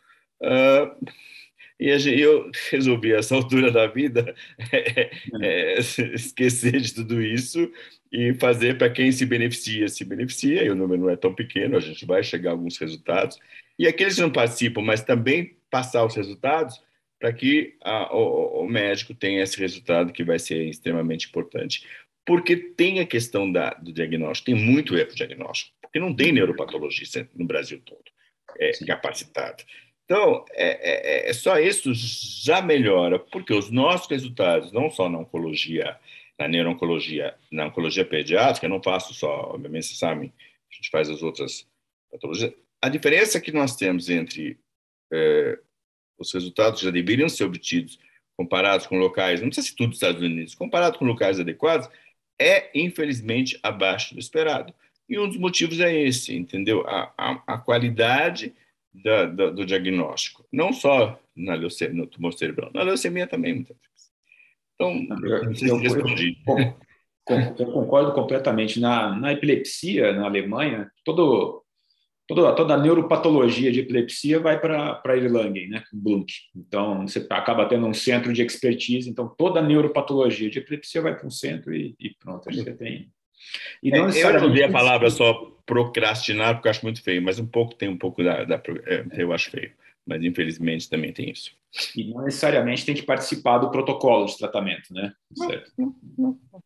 Uh, e eu resolvi, a essa altura da vida, é, é, esquecer de tudo isso e fazer para quem se beneficia, se beneficia, e o número não é tão pequeno, a gente vai chegar a alguns resultados. E aqueles que não participam, mas também passar os resultados para que a, o, o médico tenha esse resultado que vai ser extremamente importante. Porque tem a questão da, do diagnóstico, tem muito erro diagnóstico, porque não tem neuropatologista no Brasil todo é, capacitado. Então, é, é, é só isso já melhora, porque os nossos resultados, não só na oncologia, na neuro-oncologia, na oncologia pediátrica, eu não faço só, obviamente, vocês sabem, a gente faz as outras patologias. A diferença que nós temos entre é, os resultados que já deveriam ser obtidos comparados com locais, não precisa ser tudo dos Estados Unidos, comparado com locais adequados, é, infelizmente, abaixo do esperado. E um dos motivos é esse, entendeu? A, a, a qualidade da, da, do diagnóstico, não só na leucemia, no tumor cerebral, na leucemia também, muitas vezes. Então, eu, não sei se respondi. Eu, eu, eu concordo completamente. Na, na epilepsia, na Alemanha, todo, toda, toda a neuropatologia de epilepsia vai para a Erlangen, né? Blunk. Então, você acaba tendo um centro de expertise, então toda a neuropatologia de epilepsia vai para um centro e, e pronto, aí você tem... E não é, eu não usei a palavra só procrastinar, porque eu acho muito feio, mas um pouco tem um pouco da... da é, eu acho feio, mas infelizmente também tem isso. E não necessariamente tem que participar do protocolo de tratamento, né? Certo. Não, não, não.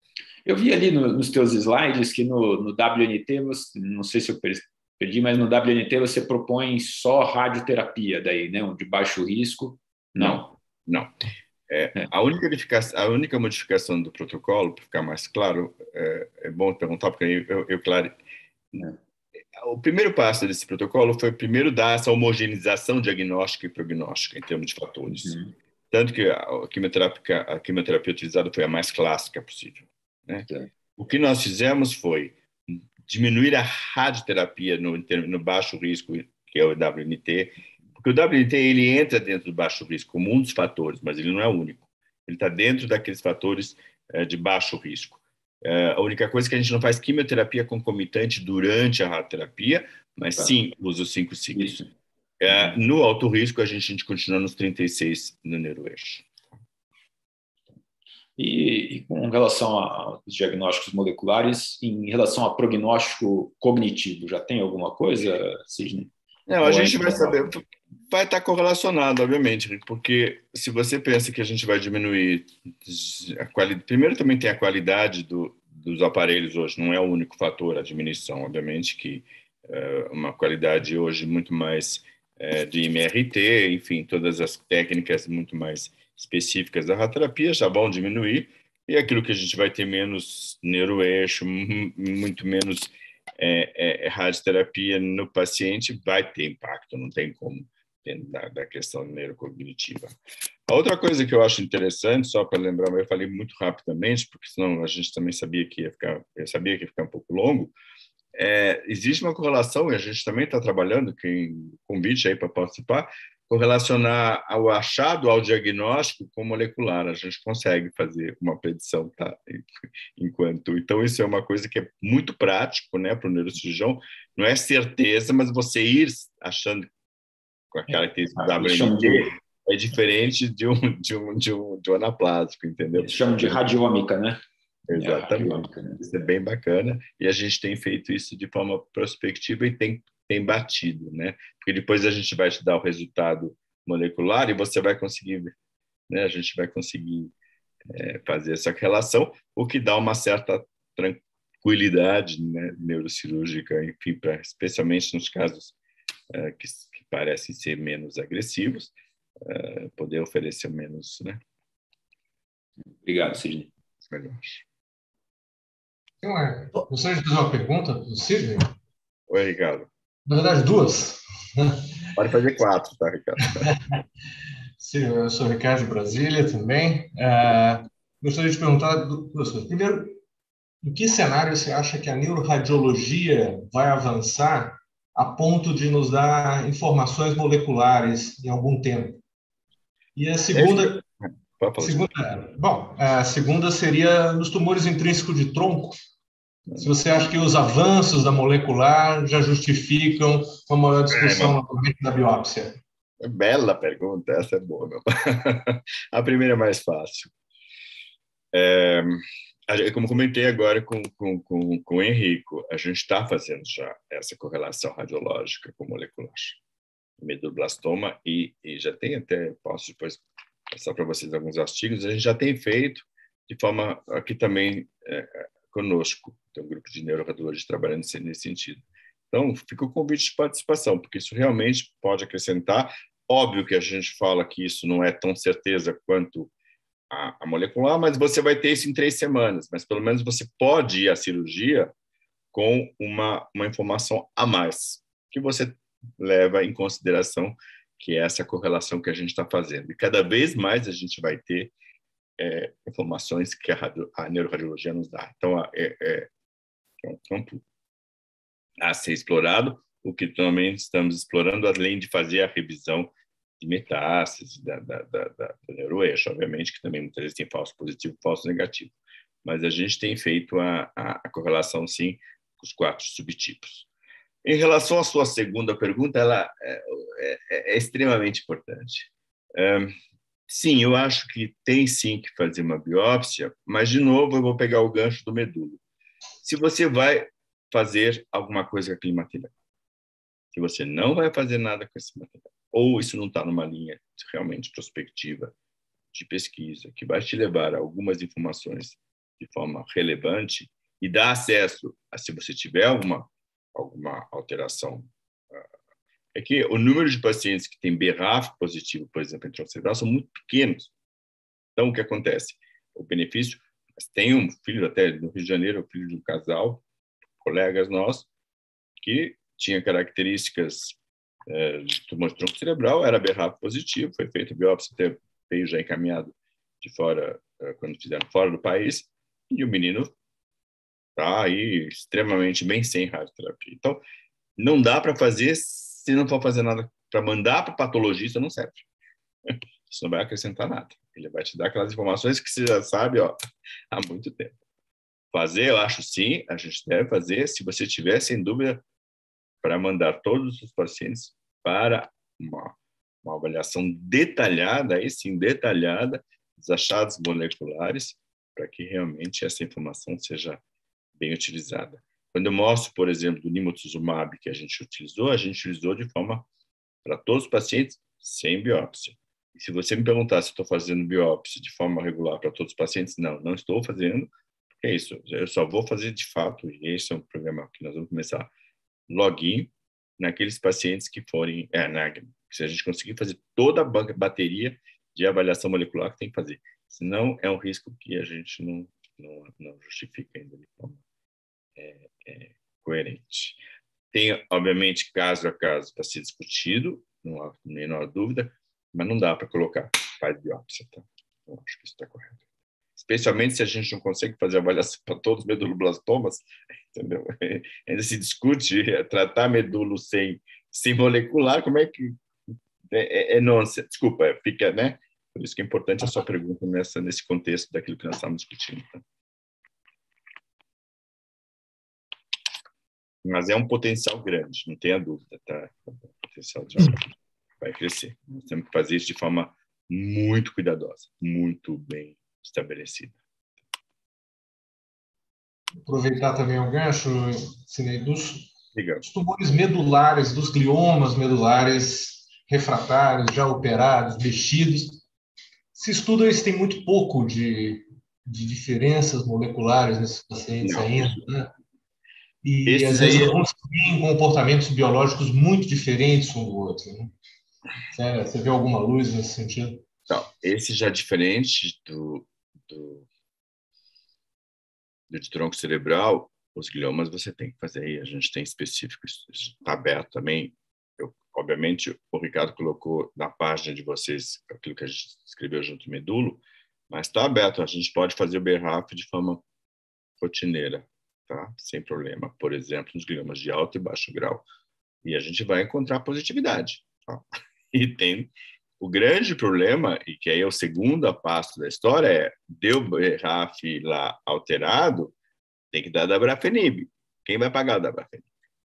Eu vi ali no, nos teus slides que no, no W N T, você, não sei se eu perdi, mas no W N T você propõe só radioterapia daí, né? De baixo risco? Não, não. É, é. A, única a única modificação do protocolo, para ficar mais claro, é, é bom perguntar, porque eu, eu, eu claro... É. O primeiro passo desse protocolo foi primeiro dar essa homogeneização diagnóstica e prognóstica em termos de fatores. Uhum. Tanto que a quimioterapia, a quimioterapia utilizada foi a mais clássica possível. Né? É. O que nós fizemos foi diminuir a radioterapia no, no baixo risco, que é o W N T, porque o W N T ele entra dentro do baixo risco como um dos fatores, mas ele não é o único. Ele está dentro daqueles fatores é, de baixo risco. É, a única coisa é que a gente não faz quimioterapia concomitante durante a radioterapia, mas tá. sim usa os cinco ciclos. É, uhum. No alto risco, a gente, a gente continua nos trinta e seis no neuroeixo. E, e com relação aos diagnósticos moleculares, em relação a prognóstico cognitivo, já tem alguma coisa, Sidney? Não, a gente vai saber, vai estar correlacionado, obviamente, porque se você pensa que a gente vai diminuir a qualidade, primeiro também tem a qualidade do, dos aparelhos hoje, não é o único fator, a diminuição, obviamente, que é uma qualidade hoje muito mais é, de M R T, enfim, todas as técnicas muito mais específicas da radioterapia já vão diminuir, e aquilo que a gente vai ter menos neuroeixo, muito menos É, é, radioterapia no paciente vai ter impacto, não tem como, dentro da, da questão neurocognitiva. A outra coisa que eu acho interessante, só para lembrar, mas eu falei muito rapidamente, porque senão a gente também sabia que ia ficar, eu sabia que ia ficar um pouco longo, é, existe uma correlação, e a gente também está trabalhando, quem convite aí para participar, correlacionar o achado ao diagnóstico com molecular. A gente consegue fazer uma predição, tá? Enquanto, então isso é uma coisa que é muito prático, né, para o neurocirurgião. Não é certeza, mas você ir achando com a característica Ah, da eles W chamam M T de, é diferente de um de um de um, de um anaplásico, entendeu? eles chamam de radiômica, né? É a Exatamente. radiômica, né? Isso é bem bacana e a gente tem feito isso de forma prospectiva e tem tem batido, né? Porque depois a gente vai te dar o resultado molecular e você vai conseguir, né? A gente vai conseguir é, fazer essa relação, o que dá uma certa tranquilidade, né, neurocirúrgica, enfim, pra, especialmente nos casos é, que, que parecem ser menos agressivos, é, poder oferecer menos, né? Obrigado, Sidney. Melhores. Uma, gostaria de fazer uma pergunta para o Sidney. Oi, Ricardo. Na verdade, duas. Pode fazer quatro, tá, Ricardo? Sim, eu sou o Ricardo de Brasília também. É, gostaria de perguntar duas coisas. Primeiro, em que cenário você acha que a neuroradiologia vai avançar a ponto de nos dar informações moleculares em algum tempo? E a segunda, segunda bom, a segunda seria nos tumores intrínsecos de tronco. Se você acha que os avanços da molecular já justificam uma maior discussão no momento da biópsia? Bela pergunta, essa é boa, meu. A primeira é mais fácil. É, como comentei agora com, com, com, com o Henrico, a gente está fazendo já essa correlação radiológica com molecular, medulloblastoma, e, e já tem até, posso depois passar para vocês alguns artigos, a gente já tem feito de forma, aqui também, é, conosco, tem um grupo de neuroradiologistas trabalhando nesse sentido. Então, fica o convite de participação, porque isso realmente pode acrescentar. Óbvio que a gente fala que isso não é tão certeza quanto a, a molecular, mas você vai ter isso em três semanas, mas pelo menos você pode ir à cirurgia com uma, uma informação a mais, que você leva em consideração que é essa correlação que a gente está fazendo. E cada vez mais a gente vai ter é, informações que a, radio, a neuroradiologia nos dá. Então, é, é, é um campo a ser explorado, o que também estamos explorando, além de fazer a revisão de metástases da, da, da, da, do neuroeixo, obviamente, que também muitas vezes tem falso positivo e falso negativo. Mas a gente tem feito a, a, a correlação, sim, com os quatro subtipos. Em relação à sua segunda pergunta, ela é, é, é extremamente importante. É, sim, eu acho que tem, sim, que fazer uma biópsia, mas, de novo, eu vou pegar o gancho do medulo. Se você vai fazer alguma coisa com aquele material, se você não vai fazer nada com esse material, ou isso não está numa linha realmente prospectiva de pesquisa, que vai te levar a algumas informações de forma relevante e dar acesso a, se você tiver alguma, alguma alteração, é que o número de pacientes que tem B R A F positivo, por exemplo, intracerebral, são muito pequenos. Então, o que acontece? O benefício, tem um filho até no Rio de Janeiro, o filho de um casal, colegas nossos, que tinha características é, de tumor de tronco cerebral, era B R A F positivo, foi feito biópsia, até veio já encaminhado de fora, quando fizeram fora do país, e o menino está aí extremamente bem sem radioterapia. Então, não dá para fazer, se não for fazer nada para mandar para o patologista, não serve. Isso não vai acrescentar nada. Ele vai te dar aquelas informações que você já sabe, ó, há muito tempo. Fazer, eu acho sim, a gente deve fazer, se você tiver, sem dúvida, para mandar todos os pacientes para uma, uma avaliação detalhada, aí sim, detalhada, dos achados moleculares, para que realmente essa informação seja bem utilizada. Quando eu mostro, por exemplo, do nimotuzumab que a gente utilizou, a gente utilizou de forma para todos os pacientes sem biópsia. E se você me perguntar se estou fazendo biópsia de forma regular para todos os pacientes, não, não estou fazendo, porque é isso, eu só vou fazer de fato, e esse é um programa que nós vamos começar, login naqueles pacientes que forem, é, na, se a gente conseguir fazer toda a banca, bateria de avaliação molecular que tem que fazer. Senão, é um risco que a gente não, não, não justifica ainda de forma é, é, coerente. Tem, obviamente, caso a caso para ser discutido, não há a menor dúvida, mas não dá para colocar faz biópsia, tá? Eu acho que isso está correto. Especialmente se a gente não consegue fazer avaliação para todos os meduloblastomas, entendeu? Ainda se discute tratar medulo sem, sem molecular, como é que, é, é nonsense. Desculpa, fica, né? Por isso que é importante a sua pergunta nessa, nesse contexto daquilo que nós estamos discutindo. Tá? Mas é um potencial grande, não tenha dúvida, tá? O potencial de vai crescer. Nós temos que fazer isso de forma muito cuidadosa, muito bem estabelecida. Aproveitar também o gancho, Sinei, dos, Obrigado. dos tumores medulares, dos gliomas medulares refratários, já operados, mexidos. Se estuda isso, tem muito pouco de, de diferenças moleculares nesses pacientes Não, ainda, isso, né? E esses às vezes aí, alguns têm comportamentos biológicos muito diferentes um do outro, né? Você, você vê alguma luz nesse sentido? não, esse já é diferente do, do, do de tronco cerebral, os gliomas você tem que fazer aí, a gente tem específicos, está aberto também. Eu, obviamente, o Ricardo colocou na página de vocês aquilo que a gente escreveu junto ao medulo, mas está aberto, a gente pode fazer o B R A F de forma rotineira, tá? Sem problema. Por exemplo, nos gliomas de alto e baixo grau. E a gente vai encontrar positividade. Tá? E tem o grande problema, e que aí é o segundo passo da história, é deu B R A F lá alterado, tem que dar dabrafenib. Quem vai pagar o dabrafenib?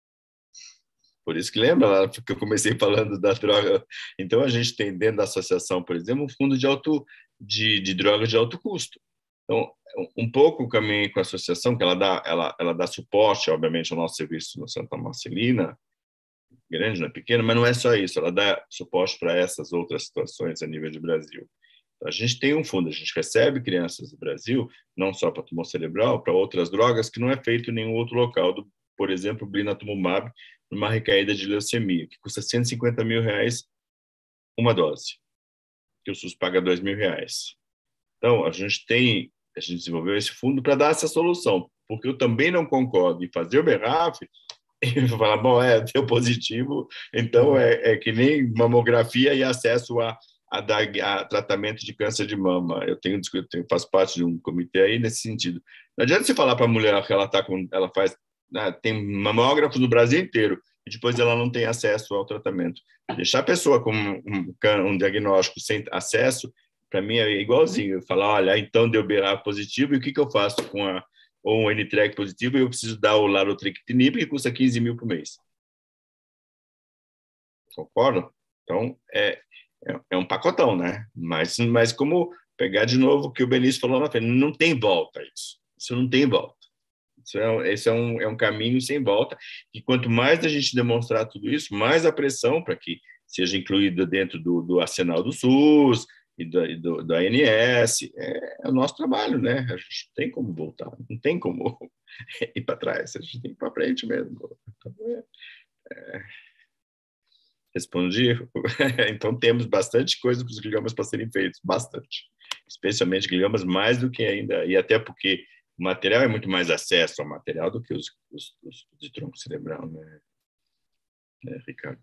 Por isso que lembra lá que eu comecei falando da droga. Então, a gente tem dentro da associação, por exemplo, um fundo de, alto, de, de drogas de alto custo. Então, um pouco o caminho com a associação, que ela dá, ela, ela dá suporte, obviamente, ao nosso serviço no Santa Marcelina, grande, não é pequeno, mas não é só isso, ela dá suporte para essas outras situações a nível de Brasil. Então, a gente tem um fundo, a gente recebe crianças do Brasil, não só para tumor cerebral, para outras drogas que não é feito em nenhum outro local, do, por exemplo, blinatumomab, numa recaída de leucemia, que custa cento e cinquenta mil reais uma dose, que o SUS paga dois mil reais. Então, a gente tem, a gente desenvolveu esse fundo para dar essa solução, porque eu também não concordo em fazer o B R A F e falar, bom, é, deu positivo, então é, é que nem mamografia e acesso a, a, dar, a tratamento de câncer de mama. Eu tenho, eu tenho faço parte de um comitê aí nesse sentido. Não adianta você falar para a mulher que ela tá com, ela faz, né, tem mamógrafos no Brasil inteiro e depois ela não tem acesso ao tratamento. Deixar a pessoa com um, um diagnóstico sem acesso, para mim é igualzinho. Falar, olha, então deu B R A F positivo e o que que eu faço com a ou um N-Treg positivo, e eu preciso dar o larotrectinib, que custa quinze mil por mês. Concordo? Então, é, é, é um pacotão, né? Mas, mas como pegar de novo o que o Benício falou na frente, não tem volta isso. Isso não tem volta. Isso é, esse é um, é um caminho sem volta, e quanto mais a gente demonstrar tudo isso, mais a pressão para que seja incluído dentro do, do arsenal do SUS, e do, do, do A N S, é, é o nosso trabalho, né? A gente não tem como voltar, não tem como ir para trás, a gente tem que ir para frente mesmo. Então, é, é, respondi. Então, temos bastante coisa para os gliomas para serem feitos, bastante. Especialmente gliomas, mais do que ainda, e até porque o material é muito mais acesso ao material do que os, os, os de tronco cerebral, né, né Ricardo?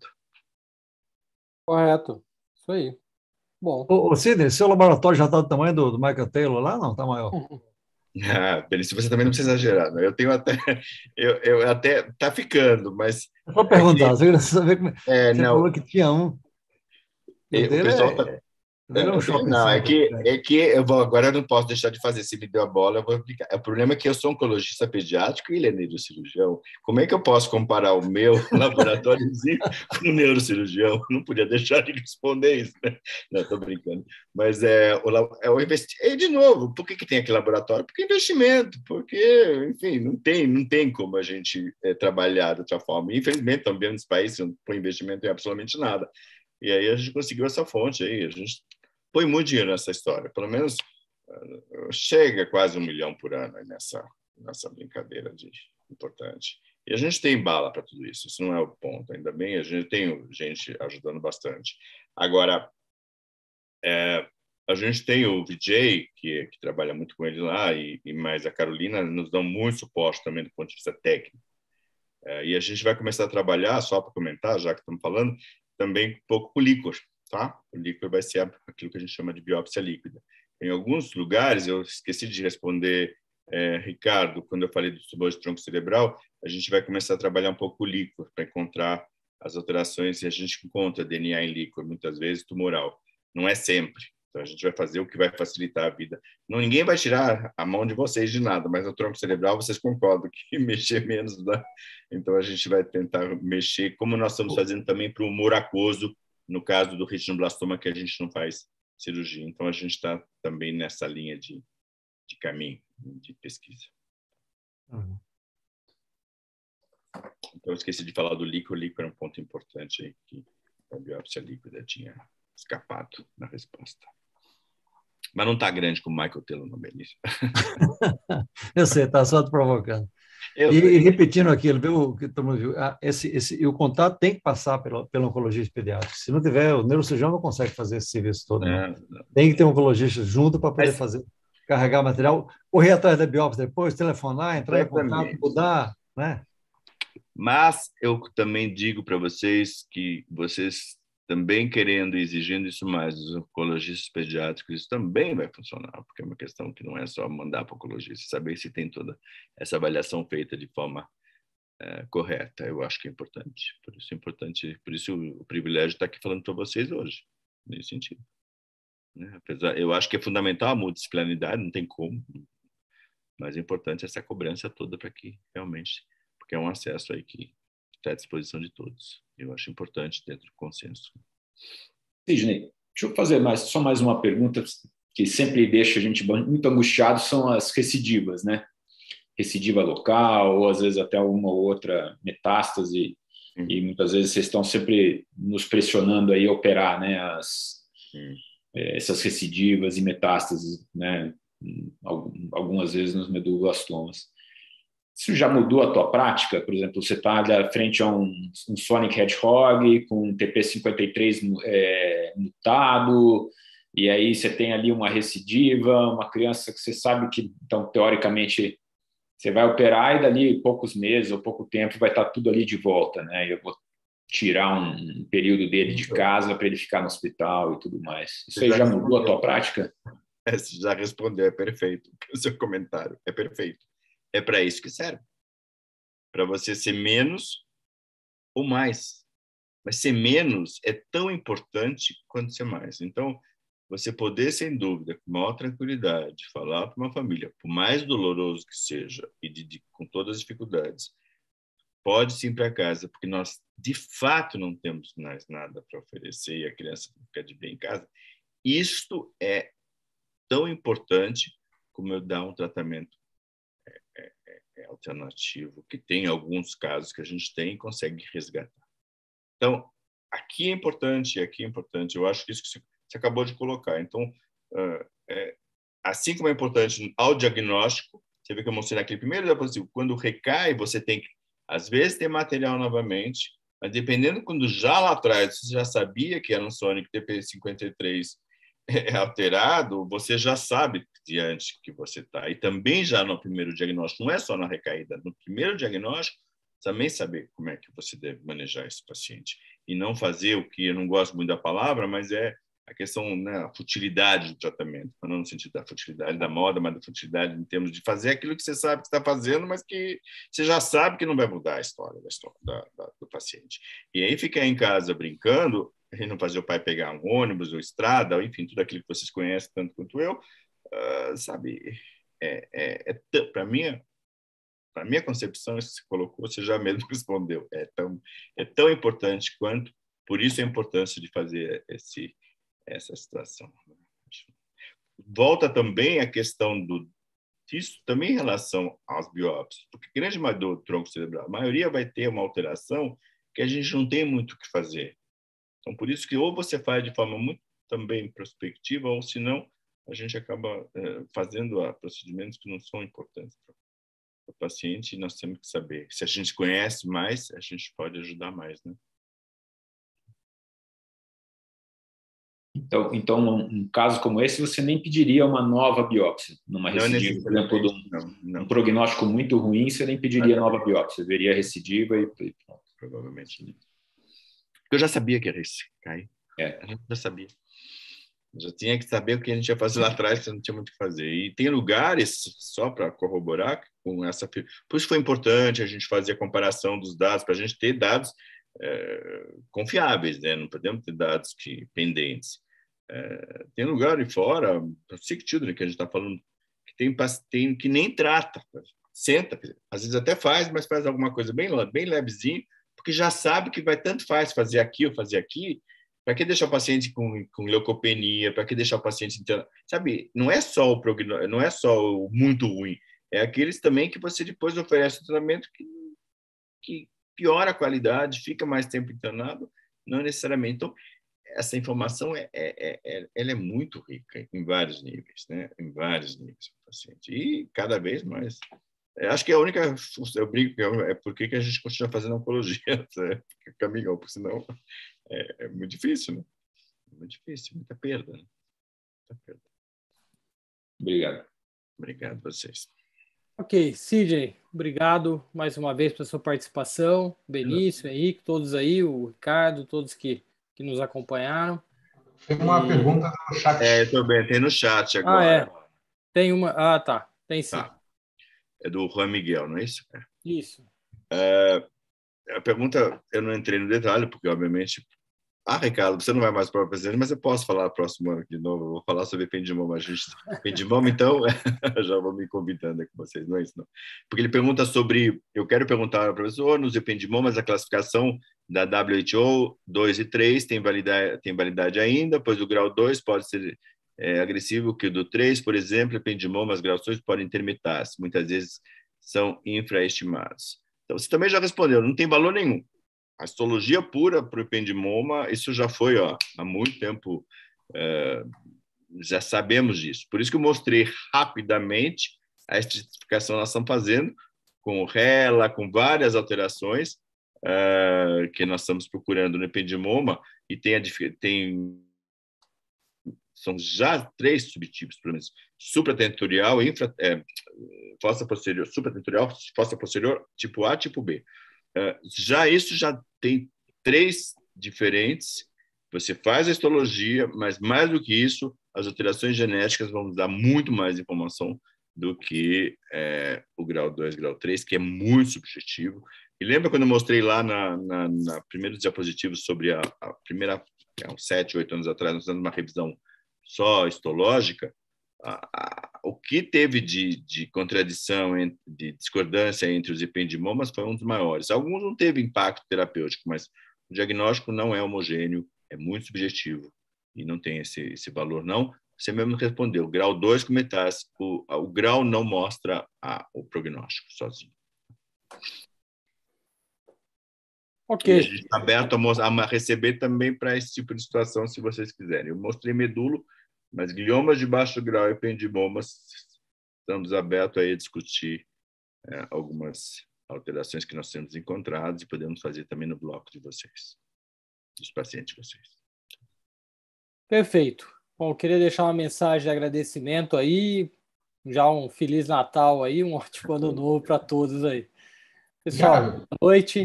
Correto, isso aí. Bom. Ô, ô Sidney, seu laboratório já está do tamanho do, do Michael Taylor lá? Não, está maior. Ah, Benício, você também não precisa exagerar, né? Eu tenho até, eu, eu até tá ficando, mas é só perguntar, é que, você queria saber como é, você não, falou que tinha um. E o o pessoal é, tá, o dele é um shopping não, é center. que, é que eu vou, agora eu não posso deixar de fazer. Se me deu a bola, eu vou aplicar. O problema é que eu sou oncologista pediátrico e ele é neurocirurgião. Como é que eu posso comparar o meu laboratóriozinho com o neurocirurgião? Não podia deixar de responder isso, né? Não, estou brincando. Mas é o, é o investi... E, de novo, por que, que tem aquele laboratório? Porque é investimento, porque, enfim, não tem, não tem como a gente é, trabalhar de outra forma. Infelizmente, também nos países, por investimento em absolutamente nada. E aí a gente conseguiu essa fonte aí, a gente põe muito dinheiro nessa história, pelo menos chega quase um milhão por ano nessa, nessa brincadeira de importante. E a gente tem bala para tudo isso, isso não é o ponto, ainda bem, a gente tem gente ajudando bastante. Agora, é, a gente tem o V J, que, que trabalha muito com ele lá, e, e mais a Carolina nos dão muito suporte também do ponto de vista técnico. É, e a gente vai começar a trabalhar, só para comentar, já que estamos falando, também um pouco com o líquor, tá? O líquor vai ser aquilo que a gente chama de biópsia líquida. Em alguns lugares, eu esqueci de responder, é, Ricardo, quando eu falei do tumor de tronco cerebral, a gente vai começar a trabalhar um pouco o líquor para encontrar as alterações, e a gente encontra D N A em líquor, muitas vezes tumoral. Não é sempre. Então, a gente vai fazer o que vai facilitar a vida. Não, ninguém vai tirar a mão de vocês de nada, mas no tronco cerebral vocês concordam que mexer menos, né? Então, a gente vai tentar mexer, como nós estamos fazendo também para o humor aquoso, no caso do retinoblastoma, que a gente não faz cirurgia. Então, a gente está também nessa linha de, de caminho, de pesquisa. Uhum. Então, eu esqueci de falar do líquido. O líquido é um ponto importante aí, que a biópsia líquida tinha escapado na resposta. Mas não está grande como o Michael Taylor no Benício. Eu sei, está só te provocando. E, e repetindo aquilo, viu, que todo mundo viu, ah, esse, esse, e o contato tem que passar pelo, pelo oncologista pediátrico. Se não tiver, o neurocirurgião não consegue fazer esse serviço todo. Não. Não. Tem que ter um oncologista junto para poder Mas, fazer, carregar material, correr atrás da biópsia depois, telefonar, entrar exatamente. Em contato, mudar, né? Mas eu também digo para vocês que vocês também querendo e exigindo isso mais dos oncologistas pediátricos, isso também vai funcionar, porque é uma questão que não é só mandar para o oncologista, saber se tem toda essa avaliação feita de forma é, correta. Eu acho que é importante. Por isso é importante, por isso o, o privilégio de estar aqui falando para vocês hoje, nesse sentido. Né? Apesar, eu acho que é fundamental a multidisciplinaridade, não tem como, mas é importante essa cobrança toda para que realmente, porque é um acesso aí que está à disposição de todos. Eu acho importante dentro do consenso. Sidney, deixa eu fazer mais, só mais uma pergunta que sempre deixa a gente muito angustiado, são as recidivas, né? Recidiva local, ou às vezes até uma ou outra metástase, hum. e muitas vezes vocês estão sempre nos pressionando aí a operar, né? As, hum. essas recidivas e metástases, né? Algumas vezes nos meduloblastomas. Isso já mudou a tua prática? Por exemplo, você está frente a um, um Sonic Hedgehog com um T P cinquenta e três é, mutado, e aí você tem ali uma recidiva, uma criança que você sabe que, então, teoricamente, você vai operar e dali poucos meses ou pouco tempo vai estar tudo ali de volta, né? Eu vou tirar um, um período dele de casa para ele ficar no hospital e tudo mais. Isso aí já mudou a tua prática? É, você já respondeu, é perfeito. O seu comentário é perfeito. É para isso que serve. Para você ser menos ou mais. Mas ser menos é tão importante quanto ser mais. Então, você poder, sem dúvida, com maior tranquilidade, falar para uma família, por mais doloroso que seja, e de, de, com todas as dificuldades, pode sim ir para casa, porque nós, de fato, não temos mais nada para oferecer e a criança fica de bem em casa. Isto é tão importante como eu dar um tratamento É, é, é alternativo, que tem alguns casos que a gente tem e consegue resgatar. Então, aqui é importante, aqui é importante, eu acho que isso que você acabou de colocar. Então, uh, é, assim como é importante ao diagnóstico, você vê que eu mostrei naquele primeiro diapositivo, quando recai, você tem que, às vezes, ter material novamente, mas dependendo quando já lá atrás você já sabia que era um Sonic T P cinquenta e três é, alterado, você já sabe diante que você está. E também já no primeiro diagnóstico, não é só na recaída, no primeiro diagnóstico, também saber como é que você deve manejar esse paciente. E não fazer o que eu não gosto muito da palavra, mas é a questão, né, a futilidade do tratamento, não no sentido da futilidade da moda, mas da futilidade em termos de fazer aquilo que você sabe que está fazendo, mas que você já sabe que não vai mudar a história, da história da, da, do paciente. E aí ficar em casa brincando, e não fazer o pai pegar um ônibus ou estrada, ou enfim, tudo aquilo que vocês conhecem tanto quanto eu, uh, sabe, é, é, é para mim, para minha concepção, isso que você colocou, você já mesmo respondeu, é tão, é tão importante quanto, por isso a importância de fazer esse, essa situação. Volta também a questão do, disso, também em relação às biópsias, porque grande maioria do tronco cerebral, a maioria vai ter uma alteração que a gente não tem muito o que fazer. Então, por isso que ou você faz de forma muito também prospectiva, ou senão a gente acaba é, fazendo a procedimentos que não são importantes para o paciente, e nós temos que saber. Se a gente conhece mais, a gente pode ajudar mais, né? Então, então num, num caso como esse, você nem pediria uma nova biópsia, numa recidiva, por exemplo, de um, não, não. um prognóstico muito ruim, você nem pediria nova biópsia, veria a recidiva e, e pronto. Provavelmente não. Eu já sabia que era esse, Caio. É. A gente já sabia. Eu já tinha que saber o que a gente ia fazer lá atrás, que não tinha muito o que fazer. E tem lugares, só para corroborar, com essa... Por isso foi importante a gente fazer a comparação dos dados, para a gente ter dados é, confiáveis, né? Não podemos ter dados que, pendentes. É, tem lugar de fora, o Sick Children, que a gente está falando, que tem, tem que nem trata, senta, às vezes até faz, mas faz alguma coisa bem, bem levezinho, porque já sabe que vai tanto faz fazer aqui ou fazer aqui. Para que deixar o paciente com, com leucopenia? Para que deixar o paciente internado? Sabe, não é só o prognóstico, não é só o muito ruim, é aqueles também que você depois oferece um tratamento que, que piora a qualidade, fica mais tempo internado, não necessariamente. Então, essa informação é, é, é, ela é muito rica em vários níveis, né? Em vários níveis do paciente. E cada vez mais. Eu acho que a única, eu brinco, é por que a gente continua fazendo oncologia, né? Caminhão, porque senão é, é muito difícil, né? É muito difícil, muita perda, né? Muita perda. Obrigado. Obrigado a vocês. Ok, Sidney, obrigado mais uma vez pela sua participação. Benício, Henrique, todos aí, o Ricardo, todos que, que nos acompanharam. Tem uma e... pergunta no chat. É, estou bem, tem no chat agora. Ah, é. Tem uma. Ah, tá. Tem sim. Tá. É do Juan Miguel, não é isso? Isso. É, a pergunta, eu não entrei no detalhe, porque, obviamente... Ah, Ricardo, você não vai mais para o presidente, mas eu posso falar próximo ano de novo. Eu vou falar sobre ependimoma. A gente... Ependimoma, então, já vou me convidando com vocês, não é isso, não. Porque ele pergunta sobre... Eu quero perguntar ao professor, nos ependimomas, a classificação da W H O dois e três tem validade, tem validade ainda, pois o grau dois pode ser é, agressivo que o do três, por exemplo, ependimomas grau dois podem ter metástase. Muitas vezes são infraestimados. Então, você também já respondeu, não tem valor nenhum. A histologia pura para o ependimoma, isso já foi ó, há muito tempo, é, já sabemos disso. Por isso que eu mostrei rapidamente a estratificação que nós estamos fazendo, com o R E L A, com várias alterações é, que nós estamos procurando no ependimoma, e tem, a, tem são já três subtipos, pelo menos, supratentorial, infra, é, fossa posterior, supratentorial, fossa posterior, tipo A, tipo B. Já isso já tem três diferentes. Você faz a histologia, mas mais do que isso, as alterações genéticas vão dar muito mais informação do que é, o grau dois, grau três, que é muito subjetivo. E lembra quando eu mostrei lá na, na, na primeiro diapositivo sobre a, a primeira, há uns sete, oito anos atrás, nós fizemos uma revisão só histológica, a, a, o que teve de, de contradição, de discordância entre os ependimomas foi um dos maiores. Alguns não teve impacto terapêutico, mas o diagnóstico não é homogêneo, é muito subjetivo e não tem esse, esse valor, não. Você mesmo respondeu, grau dois com metástase, o, o grau não mostra a, o prognóstico sozinho. Ok. E a gente está aberto a, a receber também para esse tipo de situação, se vocês quiserem. Eu mostrei medulo, mas gliomas de baixo grau e ependimomas, estamos abertos a discutir é, algumas alterações que nós temos encontrado e podemos fazer também no bloco de vocês, dos pacientes de vocês. Perfeito. Bom, eu queria deixar uma mensagem de agradecimento aí, já um Feliz Natal aí, um ótimo ano novo para todos aí. Pessoal, boa noite.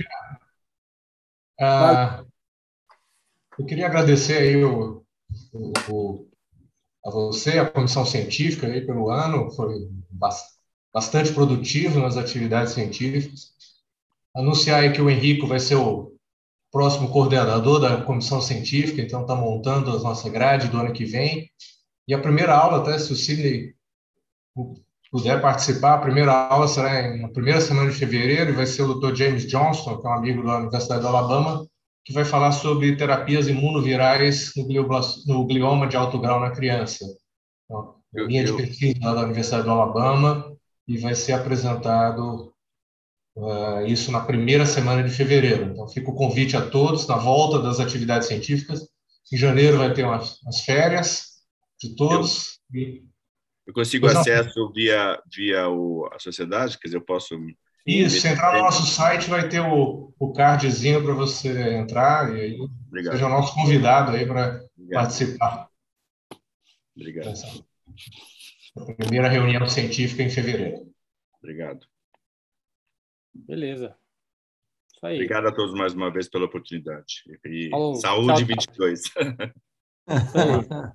Ah, eu queria agradecer aí o, o, o a você, a comissão científica, aí, pelo ano, foi bastante produtivo nas atividades científicas. Anunciar aí que o Henrico vai ser o próximo coordenador da comissão científica, então está montando a nossa grade do ano que vem. E a primeira aula, até se o Sidney puder participar, a primeira aula será na primeira semana de fevereiro e vai ser o doutor James Johnston, que é um amigo da Universidade do Alabama, que vai falar sobre terapias imunovirais no, no glioma de alto grau na criança. Uma eu, linha eu... de pesquisa da Universidade do Alabama, e vai ser apresentado uh, isso na primeira semana de fevereiro. Então, fica o convite a todos, na volta das atividades científicas. Em janeiro vai ter umas, umas férias de todos. Eu, e... eu consigo pois acesso não. via, via o, a sociedade? Quer dizer, eu posso... Isso, se entrar no nosso site vai ter o, o cardzinho para você entrar e aí Obrigado. Seja o nosso convidado aí para participar. Obrigado. Dessa primeira reunião científica em fevereiro. Obrigado. Beleza. Isso aí. Obrigado a todos mais uma vez pela oportunidade. E Falou. saúde Tchau, vinte e dois. Isso aí.